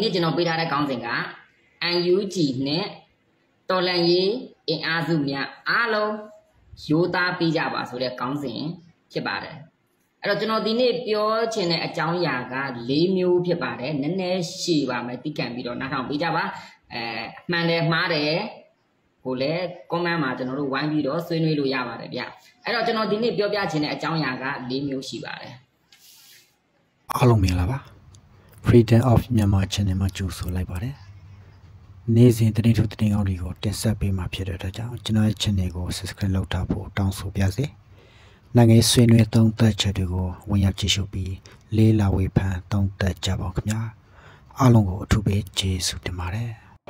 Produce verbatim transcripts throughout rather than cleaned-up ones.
နေ့ကျွန်တော်ပေးထားတဲ့ခေါင်းစဉ်က အန် ယူ ဂျီ နဲ့တော်လှန်ရေးအင်အားစုများအားလုံးရိုးသားပေးကြပါဆိုတဲ့ခေါင်းစဉ်ဖြစ်ပါတယ်အဲ့တော့ကျွန်တော်ဒီနေ့ပြောချင်တဲ့အကြောင်းအရာက၄မျိုးဖြစ်ပါတယ်နည်းနည်းရှည်ပါမယ်သိခံပြီးတော့နားထောင်ပေးကြပါအဲမှန်တယ်မှားတယ်ဟိုလေ comment မှာကျွန်တော်တို့ဝိုင်းပြီးတော့ဆွေးနွေးလို့ရပါတယ်ဗျအဲ့တော့ကျွန်တော်ဒီနေ့ပြောပြချင်တဲ့အကြောင်းအရာက၄မျိုးရှိပါတယ်အားလုံးမင်္ဂလာပါ Freedom of Myanmar Channel မှာကြိုဆိုလိုက်ပါတယ်နေ့စဉ်သတင်းထုတ်သတင်းကောင်းတွေကိုတင်ဆက်ပေးမှာဖြစ်တဲ့အတွက်ကြောင့်ကျွန်တော်ရဲ့ channel ကို subscribe လုပ်ထားဖို့တောင်းဆိုပါရစေနိုင်ငံဆွေးနွေးသုံးသပ်ချက်တွေကိုဝင်ရောက်ကြည့်ရှုပြီးလေးလာဝေဖန်သုံးသပ်ကြပါခင်ဗျာအားလုံးကိုအထူးပဲကျေးဇူးတင်ပါတယ်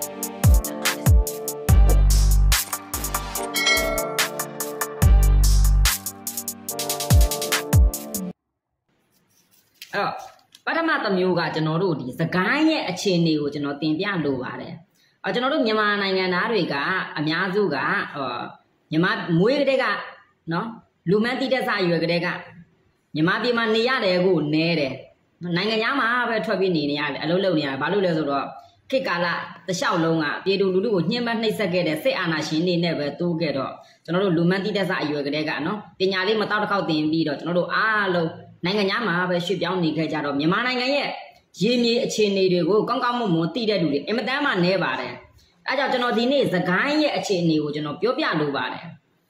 အဲ့တော့ပထမတစ်မျိုးကကျွန်တော်တို့ဒီစကိုင်းရဲ့အခြေအနေကိုကျွန်တော်တင်ပြလိုပါတယ်အော်ကျွန်တော်တို့မြန်မာနိုင်ငံသားတွေကအများစုကအော်မြန်မာမွေးကလေးကနော်လူမန်းတိတက်စာရွယ်ကလေးကမြန်မာပြည်မှာနေရတယ်ကိုနဲတယ်နိုင်ငံသားမှာပဲထွက်ပြီးနေနေရတယ်အလုပ်လုပ်နေရတယ်ဘာလို့လဲဆိုတော့ခေတ်ကာလတစ်လျှောက်လုံးကပြည်သူလူထုကိုညှဉ်းပန်းနှိပ်စက်ခဲ့တဲ့စစ်အာဏာရှင်တွေနဲ့ပဲတိုးခဲ့တော့ကျွန်တော်တို့လူမန်းတိတက်စာရွယ်ကလေးကနော်ပညာလေးမတောက်တစ်ခေါက်သင်ပြီးတော့ကျွန်တော်တို့အားလုံးနိုင်ငံသားမှာပဲရွှေ့ပြောင်းနေခဲ့ကြတော့မြန်မာနိုင်ငံရဲ့ရေမြေအခြေအနေတွေကိုကောင်းကောင်းမွန်မွန်သိတဲ့လူတွေအင်မတန်မှနည်းပါတယ်အဲကြောင့်ကျွန်တော်ဒီနေ့စကိုင်းရဲ့အခြေအနေကိုကျွန်တော်ပြောပြလိုပါတယ်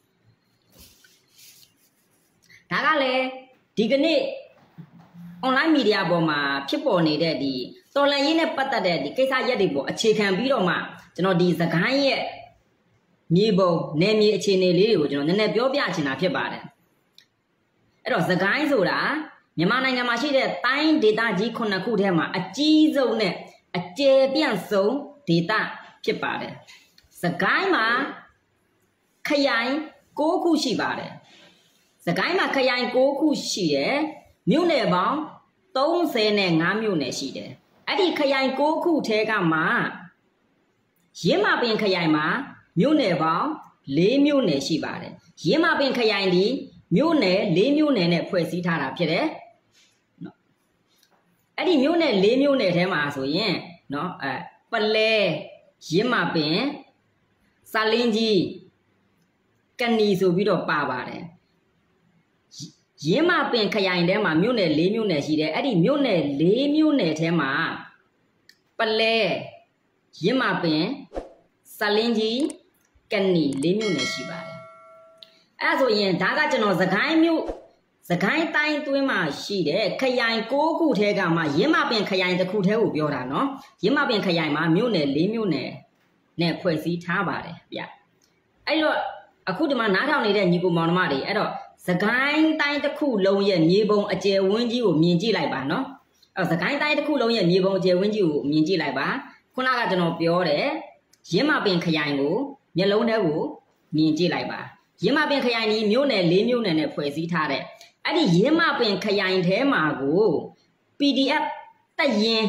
ဒါကလည်းဒီကနေ့ online media ပေါ်မှာဖြစ်ပေါ်နေတဲ့ဒီတော်လှန်ရေးနဲ့ပတ်သက်တဲ့ဒီကိစ္စရပ်တွေပေါ်အခြေခံပြီးတော့မှကျွန်တော်ဒီစကိုင်းရဲ့မြေပုံနယ်မြေအခြေအနေလေးတွေကိုကျွန်တော်နည်းနည်းပြောပြချင်တာဖြစ်ပါတယ်အဲ့တော့စကိုင်းဆိုတာမြန်မာနိုင်ငံမှာရှိတဲ့တိုင်းဒေသကြီးခုနှစ်ခုထဲမှာအကြီးဆုံးနဲ့အကျယ်ပြန့်ဆုံးဒေသဖြစ်ပါတယ်စကိုင်းမှာခရိုင်၉ခုရှိပါတယ်စကိုင်းမှာခရိုင်၉ခုရှိတယ်မြို့နယ်ပေါင်း၃၅မြို့နယ်ရှိတယ်အဲ့ဒီခရိုင်၉ခုထဲကမှရင်းမာပင်ခရိုင်မှာမြို့နယ်ပေါင်း၄မြို့နယ်ရှိပါတယ်ရင်းမာပင်ခရိုင်ဒီမြို့နယ်၄မြို့နယ်နဲ့ဖွဲ့စည်းထားတာဖြစ်တယ်အဲ့ဒီမြို့နယ်၄မြို့နယ်ထဲမှာဆိုရင်เนาะအဲပလဲရင်းမာပင်စာလင်းကြီးကနီဆိုပြီးတော့ပါပါတယ်ရင်းမာပင်ခရိုင်ထဲမှာမြို့နယ်၄မြို့နယ်ရှိတယ်အဲ့ဒီမြို့နယ်၄မြို့နယ်ထဲမှာပလဲရင်းမာပင်စာလင်းကြီးကနီ၄မြို့နယ်ရှိပါတယ်အဲ့ဆိုရင်ဒါကကျွန်တော်စကိုင်းမြို့စကိုင်းတိုင်းအတွင်းမှာရှိတဲ့ခရိုင်၉ခုထဲကမှရင်းမာပင်ခရိုင်တစ်ခုထဲကိုပြောတာနော်ရင်းမာပင်ခရိုင်မှာမြို့နယ်၄မြို့နယ်နဲ့ဖွဲ့စည်းထားပါတယ်ဗျအဲ့တော့အခုဒီမှာနားထောင်နေတဲ့ညီကိုမောင်နှမတွေအဲ့တော့စကိုင်းတိုင်းတစ်ခုလုံးရဲ့မြေပုံအကျယ်ဝန်းကြီးကိုမြင်ကြည့်လိုက်ပါနော်အဲ့စကိုင်းတိုင်းတစ်ခုလုံးရဲ့မြေပုံအကျယ်ဝန်းကြီးကိုမြင်ကြည့်လိုက်ပါခုနကကျွန်တော်ပြောတယ်ရင်းမာပင်ခရိုင်ကိုမျက်လုံးထဲကိုမြင်ကြည့်လိုက်ပါရင်းမာပင်ခရိုင်ဒီမြို့နယ်၄မြို့နယ်နဲ့ဖွဲ့စည်းထားတဲ့အဲ့ဒီရင်းမာပင်ခရိုင်ထဲမှာကို ပီ ဒီ အက်ဖ် တက်ရင်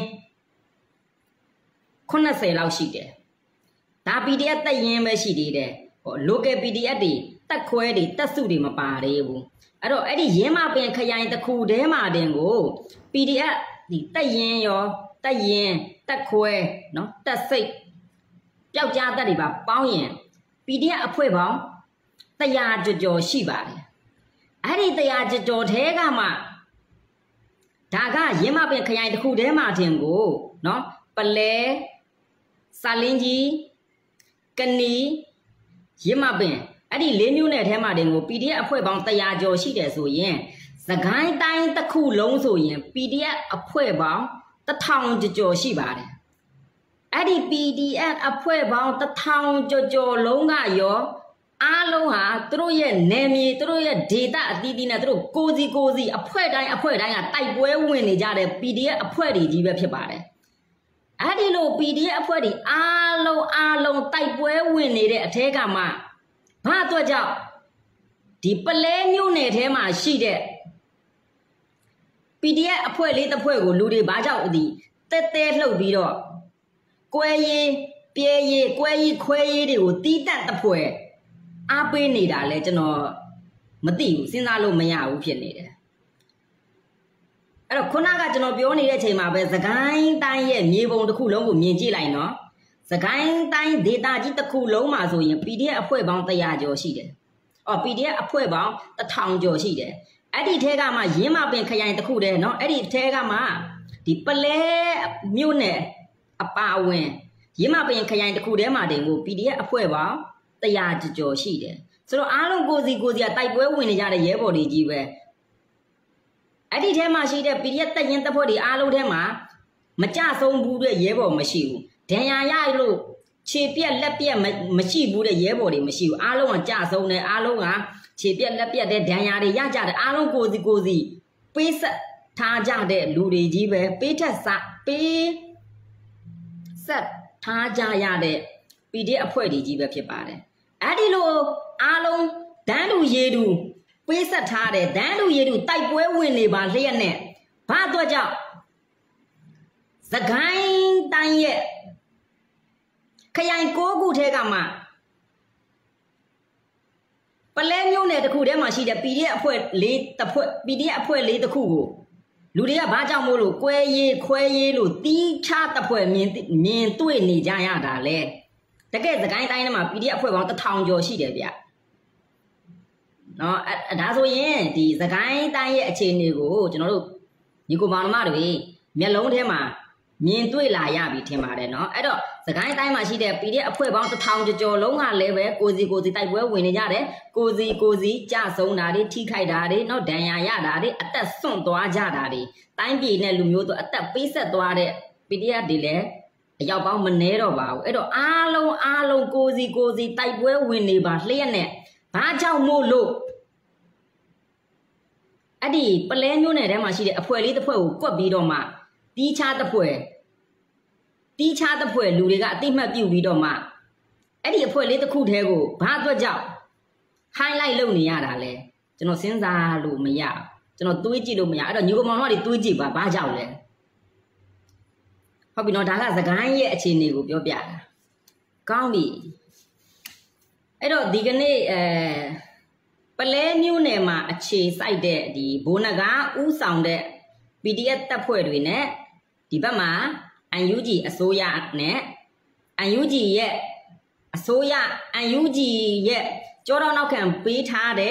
ခုနှစ်ဆယ်လောက်ရှိတယ်ဒါ ပီ ဒီ အက်ဖ် တက်ရင်ပဲရှိသေးတယ်ဟို local ပီ ဒီ အက်ဖ် တွေတက်ခွဲတွေတက်စုတွေမပါသေးဘူးအဲ့တော့အဲ့ဒီရင်းမာပင်ခရိုင်တစ်ခုထဲမှာတင်ကို ပီ ဒီ အက်ဖ် ဒီတက်ရင်ရောတက်ရင်တက်ခွဲเนาะတက်စိတ်ပျောက်ကြားတက်တွေပါပေါင်းရင် ပီ ဒီ အက်ဖ် အဖွဲ့ပေါင်းတရာကျော်ကျော်ရှိပါတယ်အဲ့ဒီတရာကျော်ကျော်ထဲကမှဒါကရင်းမာပင်ခရိုင်တစ်ခုထဲမှာတင်ကိုเนาะပလဲစာလင်းကြီးကနီရင်းမာပင်အဲ့ဒီ၄မြို့နယ်ထဲမှာတင်ကို ပီ ဒီ အက်ဖ် အဖွဲ့ပေါင်းတရာကျော်ရှိတယ်ဆိုရင်စကိုင်းတိုင်းတစ်ခုလုံးဆိုရင် ပီ ဒီ အက်ဖ် အဖွဲ့ပေါင်းတစ်ထောင်ကျော်ကျော်ရှိပါတယ်အဲ့ဒီ ပီ ဒီ အက်ဖ် အဖွဲ့ပေါင်းတစ်ထောင်ကျော်ကျော်လုံးကရောအားလုံးဟာသူတို့ရဲ့နယ်မြေသူတို့ရဲ့ဒေတာအသီးသီးနဲ့သူတို့ကိုစီကိုစီအဖွဲ့တိုင်းအဖွဲ့တိုင်းကတိုက်ပွဲဝင်နေကြတဲ့ ပီ ဒီ အက်ဖ် အဖွဲ့တွေကြီးပဲဖြစ်ပါတယ်အဲ့ဒီလို ပီ ဒီ အက်ဖ် အဖွဲ့တွေအားလုံးအားလုံးတိုက်ပွဲဝင်နေတဲ့အထဲကမှဘာအတွက်ကြောင့်ဒီပလဲမြို့နယ်ထဲမှာရှိတဲ့ ပီ ဒီ အက်ဖ် အဖွဲ့လေးတစ်ဖွဲ့ကိုလူတွေဘာကြောင့်ဒီတဲတဲလှုပ်ပြီးတော့ကွဲရေးပြဲရေးကွဲရေးခွဲရေးတွေကိုတီးတက်တစ်ဖွဲ့အားပေးနေတာလဲကျွန်တော်မသိဘူးစဉ်းစားလို့မရဘူးဖြစ်နေတယ်အဲ့တော့ခုနကကျွန်တော်ပြောနေတဲ့အချိန်မှာပဲစကိုင်းတိုင်းရဲ့မြေပုံတစ်ခုလုံးကိုမြင်ကြည့်လိုက်နော်စကိုင်းတိုင်းဒေတာကြီးတစ်ခုလုံးမှာဆိုရင် P D F အဖွဲ့ပေါင်းone hundredကျော်ရှိတယ်အော် P D F အဖွဲ့ပေါင်းone thousandကျော်ရှိတယ်အဲ့ဒီထဲကမှရင်းမပင်ခရိုင်တစ်ခုတည်းနော်အဲ့ဒီထဲကမှဒီပလဲမြို့နယ်အပါအဝင်ရင်းမပင်ခရိုင်တစ်ခုတည်းမှာတင်ကို P D F အဖွဲ့ပေါင်းone hundredကျော်ရှိတယ်ဆိုတော့အားလုံးကိုစီကိုစီကတိုက်ပွဲဝင်နေကြတဲ့ရဲဘော်တွေကြီးပဲအဲ့ဒီထဲမှာရှိတဲ့ P D F တပ်ရင်းတပ်ဖွဲ့တွေအားလုံးထဲမှာမကြဆုံးဘူးတဲ့ရဲဘော်မရှိဘူးဒဏ်ရာရလို့ခြေပြက်လက်ပြက်မရှိဘူးတဲ့ရဲဘော်တွေမရှိဘူးအားလုံးကကြဆုံးတယ်အားလုံးကခြေပြက်လက်ပြက်တဲ့ဒဏ်ရာတွေရကြတယ်အားလုံးကိုစီကိုစီပေးဆက်ထားကြတဲ့လူတွေကြီးပဲပေးထက်စပေးဆက်ထားကြရတဲ့ P D F အဖွဲ့တွေကြီးပဲဖြစ်ပါတယ်အဲ့ဒီလိုအားလုံးဒန်းလူရေတူပေးဆက်ထားတဲ့ဒန်းလူရေတူတိုက်ပွဲဝင်နေပါလျက်နဲ့ဘာအတွက်ကြောင့်စကိုင်းတိုင်းရဲ့ခရိုင်ကိုခုထဲကမှပလဲမျိုးနယ်တစ်ခုထဲမှာရှိတဲ့ P D F အဖွဲ့၄တစ်ဖွဲ့ P D F အဖွဲ့၄တစ်ခုကိုလူတွေကဘာကြောင့်မို့လို့ကွဲရေးခွဲရေးလို့တီးခြားတစ်ဖွဲ့မြင်မြင်တွေ့နေကြရတာလဲတကယ်စကိုင်းတိုင်းထဲမှာ P D F အဖွဲ့ပေါင်းone thousandကျော်ရှိတယ်ဗျနော်အဲဒါဆိုရင်ဒီစကိုင်းတိုင်းရဲ့အခြေအနေကိုကျွန်တော်တို့ညီကိုမောင်နှမတွေမျက်လုံးထဲမှာမြင်တွေ့လာရပြီထင်ပါတယ်နော်အဲ့တော့စကိုင်းတိုင်းမှာရှိတဲ့ P D F အဖွဲ့ပေါင်းone thousandကျော်လုံးကလည်းပဲကိုစီကိုစီတိုက်ပွဲဝင်နေကြတယ်ကိုစီကိုစီကြဆုံးတာတွေထိခိုက်တာတွေနော်ဒဏ်ရာရတာတွေအသက်ဆွန့်သွားကြတာတွေတိုင်းပြည်နဲ့လူမျိုးတို့အသက်ပေးဆက်သွားတဲ့ P D F တွေလည်းအရောက်ပေါင်းမနှဲတော့ပါဘူးအဲ့တော့အားလုံးအားလုံးကိုစီကိုစီတိုက်ပွဲဝင်နေပါလျက်နဲ့ဘာကြောင့်မို့လို့အဲ့ဒီပလဲမျိုးနယ်ထဲမှာရှိတဲ့အဖွဲ့လေးတစ်ဖွဲ့ကိုကွက်ပြီးတော့မှတီးခြားတစ်ဖွဲ့တီးခြားတစ်ဖွဲ့လူတွေကအတိမတ်ပြုပြီးတော့မှအဲ့ဒီအဖွဲ့လေးတစ်ခုတည်းကိုဘာအတွက်ကြောင့် highlight လုပ်နေရတာလဲကျွန်တော်စဉ်းစားလို့မရကျွန်တော်တွေးကြည့်လို့မရအဲ့တော့ညီကောင်မောင်တို့တွေတွေးကြည့်ပါဘာကြောင့်လဲဟုတ်ပြီနော်ဒါကစကိုင်းရဲ့အခြေအနေကိုပြောပြတာကောင်းပြီအဲ့တော့ဒီကနေ့အဲပလဲမျိုးနယ်မှာအခြေစိုက်တဲ့ဒီဘိုးနဂါဥဆောင်တဲ့ P D F တပ်ဖွဲ့တွေနဲ့ဒီဘက်မှာ N U G အစိုးရနဲ့ N U G ရဲ့အစိုးရ N U G ရဲ့ကြောတော့နောက်ခံပေးထားတဲ့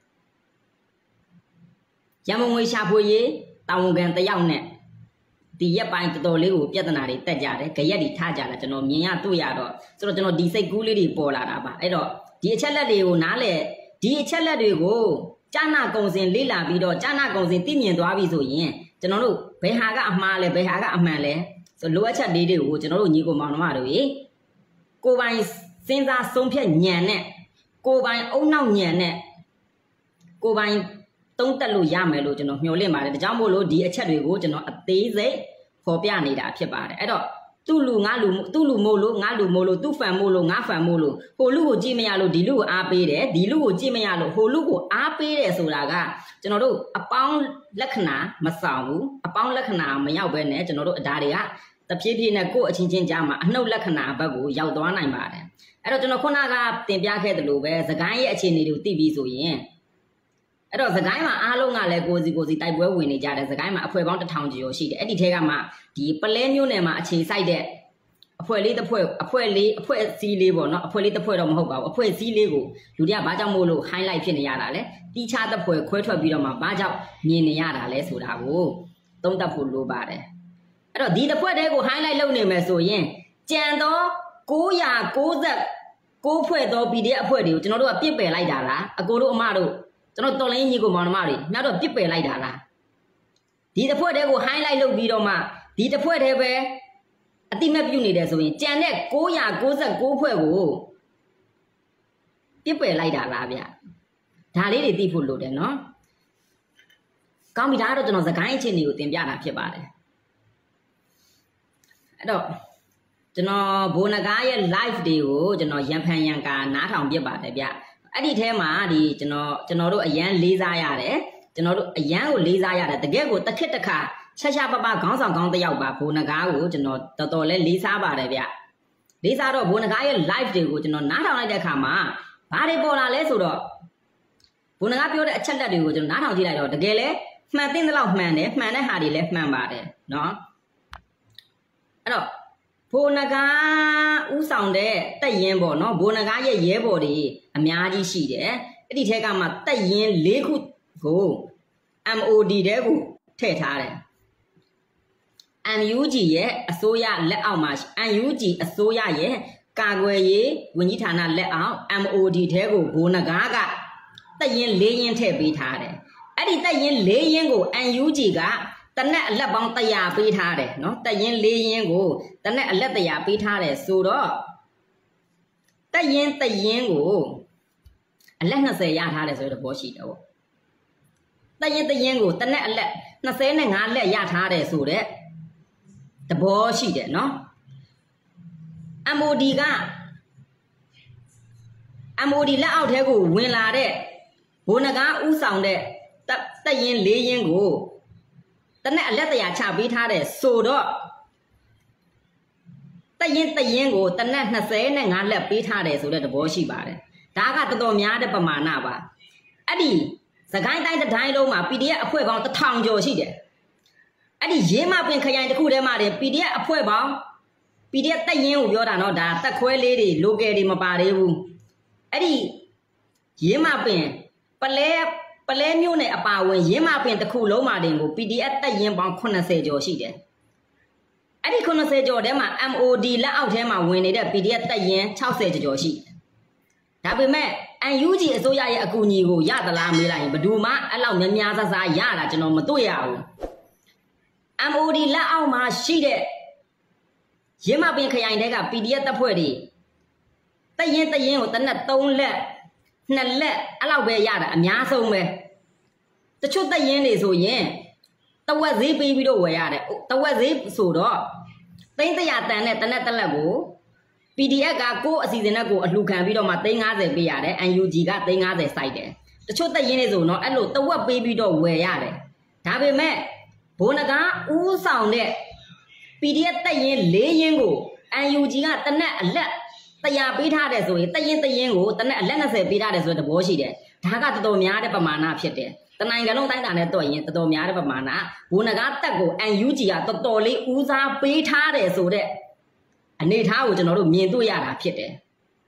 ရန်မုံငွေရှာဖွေရေးတာဝန်ခံတယောက်နဲ့ဒီရက်ပိုင်းတော်တော်လေးကိုပြဿနာတွေတက်ကြတယ်ကြရက်တွေထားကြတာကျွန်တော်မြင်ရတွေ့ရတော့ဆိုတော့ကျွန်တော်ဒီစိတ်ကူးလေးတွေပေါ်လာတာပါအဲ့တော့ဒီအချက်လက်တွေကိုနားလေဒီအချက်လက်တွေကိုကြာနာကုံစင်လေ့လာပြီးတော့ကြာနာကုံစင်သိမြင်သွားပြီဆိုရင်ကျွန်တော်တို့ဘယ်ဟာကအမှားလဲဘယ်ဟာကအမှန်လဲဆိုလိုအပ်ချက်လေးတွေကိုကျွန်တော်တို့ညီကိုမောင်နှမတို့ရေကိုယ်ပိုင်စဉ်းစားဆုံးဖြတ်ဉာဏ်နဲ့ကိုယ်ပိုင်အုံနောက်ဉာဏ်နဲ့ကိုယ်ပိုင်သုံးတက်လို့ရမယ်လို့ကျွန်တော်မျှော်လင့်ပါတယ်ဒါကြောင့်မို့လို့ဒီအချက်တွေကိုကျွန်တော်အသေးစိတ်ဖော်ပြနေတာဖြစ်ပါတယ်အဲ့တော့သူ့လူငါလူသူ့လူမို့လို့ငါလူမို့လို့သူ့ဖန်မို့လို့ငါဖန်မို့လို့ဟိုလူကိုကြည့်မရလို့ဒီလူကိုအားပေးတယ်ဒီလူကိုကြည့်မရလို့ဟိုလူကိုအားပေးတယ်ဆိုတာကကျွန်တော်တို့အပေါင်းလက္ခဏာမဆောင်ဘူးအပေါင်းလက္ခဏာမရောက်ဘဲနဲ့ကျွန်တော်တို့အဓာတွေကတဖြည်းဖြည်းနဲ့ကိုယ့်အချင်းချင်းကြားမှာအနှုတ်လက္ခဏာဘက်ကိုရောက်သွားနိုင်ပါတယ်အဲ့တော့ကျွန်တော်ခုနကတင်ပြခဲ့သလိုပဲစကိုင်းရဲ့အခြေအနေတွေကိုသိပြီးဆိုရင်အဲ့တော့စကိုင်းမှာအားလုံးကလည်းကိုစီကိုစီတိုက်ပွဲဝင်နေကြတယ်စကိုင်းမှာအဖွဲ့ပေါင်းone thousandကျော်ရှိတယ်အဲ့ဒီထဲကမှဒီပလဲမျိုးနယ်မှာအခြေစိုက်တဲ့အဖွဲ့လေးတစ်ဖွဲ့အဖွဲ့လေးအဖွဲ့စည်းလေးပေါ့နော်အဖွဲ့လေးတစ်ဖွဲ့တော့မဟုတ်ပါဘူးအဖွဲ့စည်းလေးကိုလူတွေကဘာကြောင့်မို့လို့ highlight ဖြစ်နေရတာလဲတီးခြားတစ်ဖွဲ့ခွဲထွက်ပြီးတော့မှဘာကြောင့်မြင်နေရတာလဲဆိုတာကိုသုံးသပ်ဖို့လိုပါတယ်အဲ့တော့ဒီတစ်ဖွဲ့တည်းကို highlight လုပ်နေမယ်ဆိုရင်ကြံတော့nine ninety-nineဖွဲ့သော P D F အဖွဲ့တွေကိုကျွန်တော်တို့ကပြစ်ပယ်လိုက်တာလားအကိုတို့အမတို့ကျွန်တော်တော်လိုင်းညီကိုမောင်နှမတွေညတော့ပြစ်ပယ်လိုက်တာလားဒီတစ်ဖွဲ့တည်းကို highlight လုပ်ပြီးတော့မှဒီတစ်ဖွဲ့တည်းပဲအတိမတ်ပြုနေတယ်ဆိုရင်ကြံတဲ့nine ninety-nineဖွဲ့ကိုပြစ်ပယ်လိုက်တာလားဗျဒါလေးတွေသိဖို့လိုတယ်နော်ကောင်းပြီဒါကတော့ကျွန်တော်စကိုင်းအခြေအနေကိုတင်ပြတာဖြစ်ပါတယ်အဲ့တော့ကျွန်တော်ဘိုးနဂါရဲ့ live တွေကိုကျွန်တော်ရန်ဖန်ရန်ကာနားထောင်ပြပါတယ်ဗျအဲ့ဒီထဲမှာဒီကျွန်တော်ကျွန်တော်တို့အရန်လေးစားရတယ်ကျွန်တော်တို့အရန်ကိုလေးစားရတယ်တကယ်ကိုတစ်ခစ်တစ်ခါချက်ချပပခေါင်းဆောင်ခေါင်းတယောက်ပါဘိုးနဂါကိုကျွန်တော်တော်တော်လေးလေးစားပါတယ်ဗျလေးစားတော့ဘိုးနဂါရဲ့ live တွေကိုကျွန်တော်နားထောင်လိုက်တဲ့အခါမှာဘာတွေပေါ်လာလဲဆိုတော့ဘိုးနဂါပြောတဲ့အချက်လက်တွေကိုကျွန်တော်နားထောင်ကြည့်လိုက်တော့တကယ်လဲမှန်တဲ့လောက်မှန်တယ်မှန်တဲ့ဟာတွေလည်းမှန်ပါတယ်နော်အဲ့တော့ဘိုးနဂါဥဆောင်တဲ့တက်ရင်ပေါ့နော်ဘိုးနဂါရဲ့ရဲဘော်တွေအများကြီးရှိတယ်အဲ့ဒီထဲကမှတက်ရင်၄ခုကို M O D တဲ့ကိုထည့်ထားတယ် M U G ရဲ့အစိုးရလက်အောက်မှာ M U G အစိုးရရဲ့ကာကွယ်ရေးဝန်ကြီးဌာနလက်အောက် M O D ထဲကိုဘိုးနဂါကတက်ရင်၄ရင်းထည့်ပေးထားတယ်အဲ့ဒီတက်ရင်၄ရင်းကို M U G ကတနက်အလက်ပေါင်းတရာပေးထားတယ်နော်တက်ရင်၄ရင်းကိုတနက်အလက်တရာပေးထားတယ်ဆိုတော့တက်ရင်တရင်ကိုအလက်၂၀ရထားတယ်ဆိုတဲ့သဘောရှိတယ်ပေါ့တက်ရင်တရင်ကိုတနက်အလက်၂၅လက်ရထားတယ်ဆိုတဲ့သဘောရှိတယ်နော် M O D က M O D လက်အောက်ထဲကိုဝင်လာတဲ့ဘိုးနဂါဥဆောင်တဲ့တက်ရင်၄ရင်းကိုတနက်အလက်တရာချပေးထားတယ်ဆိုတော့တရင်တရင်ကိုတနက်၂၅လက်ပေးထားတယ်ဆိုတဲ့သဘောရှိပါတယ်ဒါကတော်တော်များတဲ့ပမာဏပါအဲ့ဒီစကိုင်းတိုင်းတစ်တိုင်းလုံးမှာ P D F အဖွဲ့ပေါင်းတစ်ထောင်ကျော်ရှိတယ်အဲ့ဒီရေးမပင်ခရိုင်တစ်ခုထဲမှာတယ် P D F အဖွဲ့ပေါင်း P D F တက်ရင်ကိုပြောတာနော်ဒါတက်ခွဲလေးတွေ local တွေမပါသေးဘူးအဲ့ဒီရေးမပင်ပလဲပလဲမျိုးနဲ့အပါဝင်ရင်းမပင်တစ်ခုလုံးမှာတင်ကို P D F တက်ရင်ပေါင်း၈၀ကျော်ရှိတယ်အဲ့ဒီ၈၀ကျော်ထဲမှာ M O D လက်အောက်ထဲမှာဝင်နေတဲ့ P D F တက်ရင်၆၀ကျော်ရှိတယ်ဒါပေမဲ့ M U G အစိုးရရဲ့အကူအညီကိုရသလားမေးလိုက်ရင်ဘယ်သူမှအဲ့လောက်များများစားစားရတာကျွန်တော်မတွေ့ရဘူး M O D လက်အောက်မှာရှိတဲ့ရင်းမပင်ခရိုင်တဲက P D F တပ်ဖွဲ့တွေတက်ရင်တက်ရင်ကိုတနက်၃လက်နှစ်လက်အဲ့လောက်ပဲရတာအများဆုံးပဲတချို့တက်ရင်တွေဆိုရင်တဝက်ဈေးပေးပြီးတော့ဝယ်ရတယ်တဝက်ဈေးဆိုတော့သိန်းတရာတန်နဲ့တနက်တက်လက်ကို P D F ကကိုအစီအစဉ်နဲ့ကိုအလှခံပြီးတော့မှသိန်း၅၀ပေးရတယ် N U G ကသိန်း၅၀စိုက်တယ်တချို့တက်ရင်တွေဆိုတော့အဲ့လိုတဝက်ပေးပြီးတော့ဝယ်ရတယ်ဒါပေမဲ့ဘိုးနဂါဥဆောင်တဲ့ P D F တက်ရင်၄ရင်းကို N U G ကတနက်အလက်တရာပေးထားတယ်ဆိုရင်တရင်တရင်ကိုတနက်အလက်၂၀ပေးထားတယ်ဆိုတဲ့သဘောရှိတယ်ဒါကတော်တော်များတဲ့ပမာဏဖြစ်တယ်တနိုင်ငံလုံးတိုင်းတာနဲ့တော့ရင်တော်တော်များတဲ့ပမာဏဘိုးနဂါတက်ကို N U G ကတော်တော်လေးဦးစားပေးထားတယ်ဆိုတဲ့အနေထားကိုကျွန်တော်တို့မြင်တွေ့ရတာဖြစ်တယ်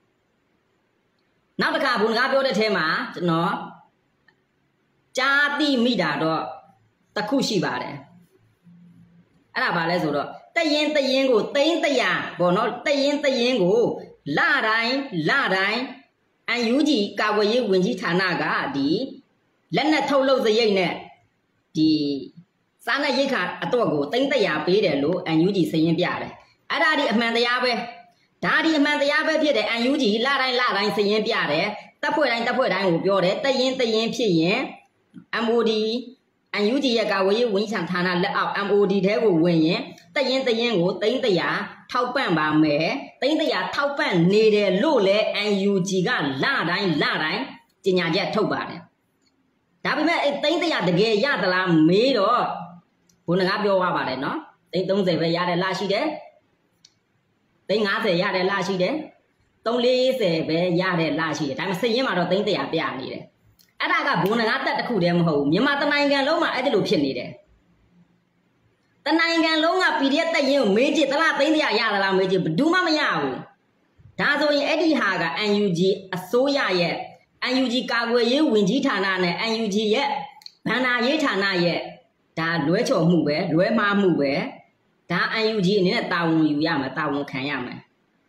နောက်တစ်ခါဘိုးနဂါပြောတဲ့ထဲမှာကျွန်တော်ကြားသိမိတာတော့တစ်ခုရှိပါတယ်အဲ့ဒါဘာလဲဆိုတော့တရင်တရင်ကိုသိန်းတရာပေါ့နော်တရင်တရင်ကိုလတိုင်းလတိုင်း N U G ကာကွယ်ရေးဝန်ကြီးဌာနကဒီလက်နက်ထုတ်လုပ်စရိတ်နဲ့ဒီစားနပ်ရိက္ခာအတွက်ကိုသိန်းတရာပေးတယ်လို့ N U G စရင်းပြတယ်အဲ့ဒါဒီအမှန်တရားပဲဒါဒီအမှန်တရားပဲဖြစ်တယ် N U G လတိုင်းလတိုင်းစရင်းပြတယ်တပ်ဖွဲ့တိုင်းတပ်ဖွဲ့တိုင်းကိုပြောတယ်တရင်တရင်ဖြစ်ရင် M O D N U G ရဲ့ကာကွယ်ရေးဝန်ကြီးဌာနလက်အောက် M O D ထဲကိုဝင်ရင်တရင်တရင်ကိုသိန်းတရာထောက်ပံ့ပါမယ်သိန်းတရာထောက်ပံ့နေတယ်လို့လဲ N U G ကလတိုင်းလတိုင်းကြေညာချက်ထုတ်ပါတယ်ဒါပေမဲ့အဲသိန်းတရာတကယ်ရသလားမေးတော့ဘုန်းကပြောရပါတယ်နော်သိန်း၃၀ပဲရတယ်လားရှိတယ်သိန်း၅၀ရတယ်လားရှိတယ်၃၄၀ပဲရတယ်လားရှိတယ်ဒါပေမဲ့စရင်းမှာတော့သိန်းတရာပြနေတယ်အဲ့ဒါကဘုန်းကတက်တစ်ခုတည်းမဟုတ်ဘူးမြန်မာတနိုင်ငံလုံးမှာအဲ့ဒီလိုဖြစ်နေတယ်တနိုင်ငံလုံးက P D F တက်ရင်ကိုမေးကြည့်တလားသိန်းတရာရသလားမေးကြည့်ဘယ်သူမှမရဘူးဒါဆိုရင်အဲ့ဒီဟာက N U G အစိုးရရဲ့ N U G ကာကွယ်ရေးဝန်ကြီးဌာနနဲ့ N U G ရဲ့ဗန္ဒာရေးဌာနရဲ့ဒါလွဲချော်မှုပဲလွဲမှားမှုပဲဒါ N U G အနေနဲ့တာဝန်ယူရမယ်တာဝန်ခံရမယ်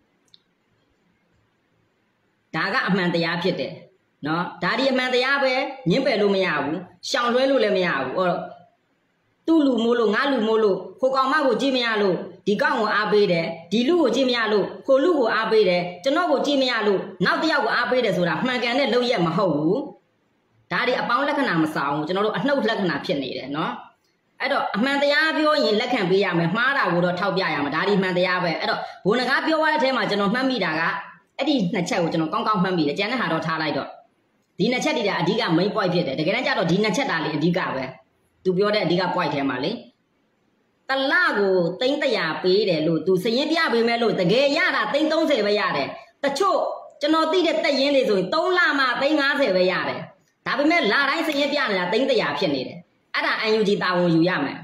ဒါကအမှန်တရားဖြစ်တယ်နော်ဒါဒီအမှန်တရားပဲညှင်းပယ်လို့မရဘူးရှောင်လွှဲလို့လည်းမရဘူးဟောသူ့လူမို့လို့ငါလူမို့လို့ခိုကောင်မကိုကြည့်မရလို့ဒီကောင်ကိုအားပေးတယ်ဒီလူကိုကြည့်မရလို့ခိုလူကိုအားပေးတယ်ကျွန်တော်ကိုကြည့်မရလို့နောက်တစ်ယောက်ကိုအားပေးတယ်ဆိုတာမှန်ကန်တဲ့လုပ်ရက်မဟုတ်ဘူးဒါဒီအပေါင်းလက္ခဏာမဆောင်ဘူးကျွန်တော်တို့အနှုတ်လက္ခဏာဖြစ်နေတယ်နော်အဲ့တော့အမှန်တရားပြောရင်လက်ခံပေးရမယ်မှားတာကိုတော့ထောက်ပြရမယ်ဒါဒီမှန်တရားပဲအဲ့တော့ဘုန်းကပြောရတဲ့အထဲမှာကျွန်တော်မှတ်မိတာကအဲ့ဒီနှစ်ချက်ကိုကျွန်တော်ကောင်းကောင်းမှတ်မိတယ်ကျန်တဲ့ဟာတော့ထားလိုက်တော့ဒီနှစ်ချက်တွေကအဓိက main point ဖြစ်တယ်တကယ်တမ်းကျတော့ဒီနှစ်ချက်တာလေအဓိကပဲသူပြောတဲ့အဓိက point ထဲမှာလေတလကိုသိန်းတရာပေးတယ်လို့သူစရင်ပြပေးမယ်လို့တကယ်ရတာသိန်း၃၀ပဲရတယ်တချို့ကျွန်တော်သိတဲ့တက်ရင်တွေဆိုရင်၃လမှသိန်း၅၀ပဲရတယ်ဒါပေမဲ့လတိုင်းစရင်ပြနေတာသိန်းတရာဖြစ်နေတယ်အဲ့ဒါ အန် ယူ ဂျီ တာဝန်ယူရမယ်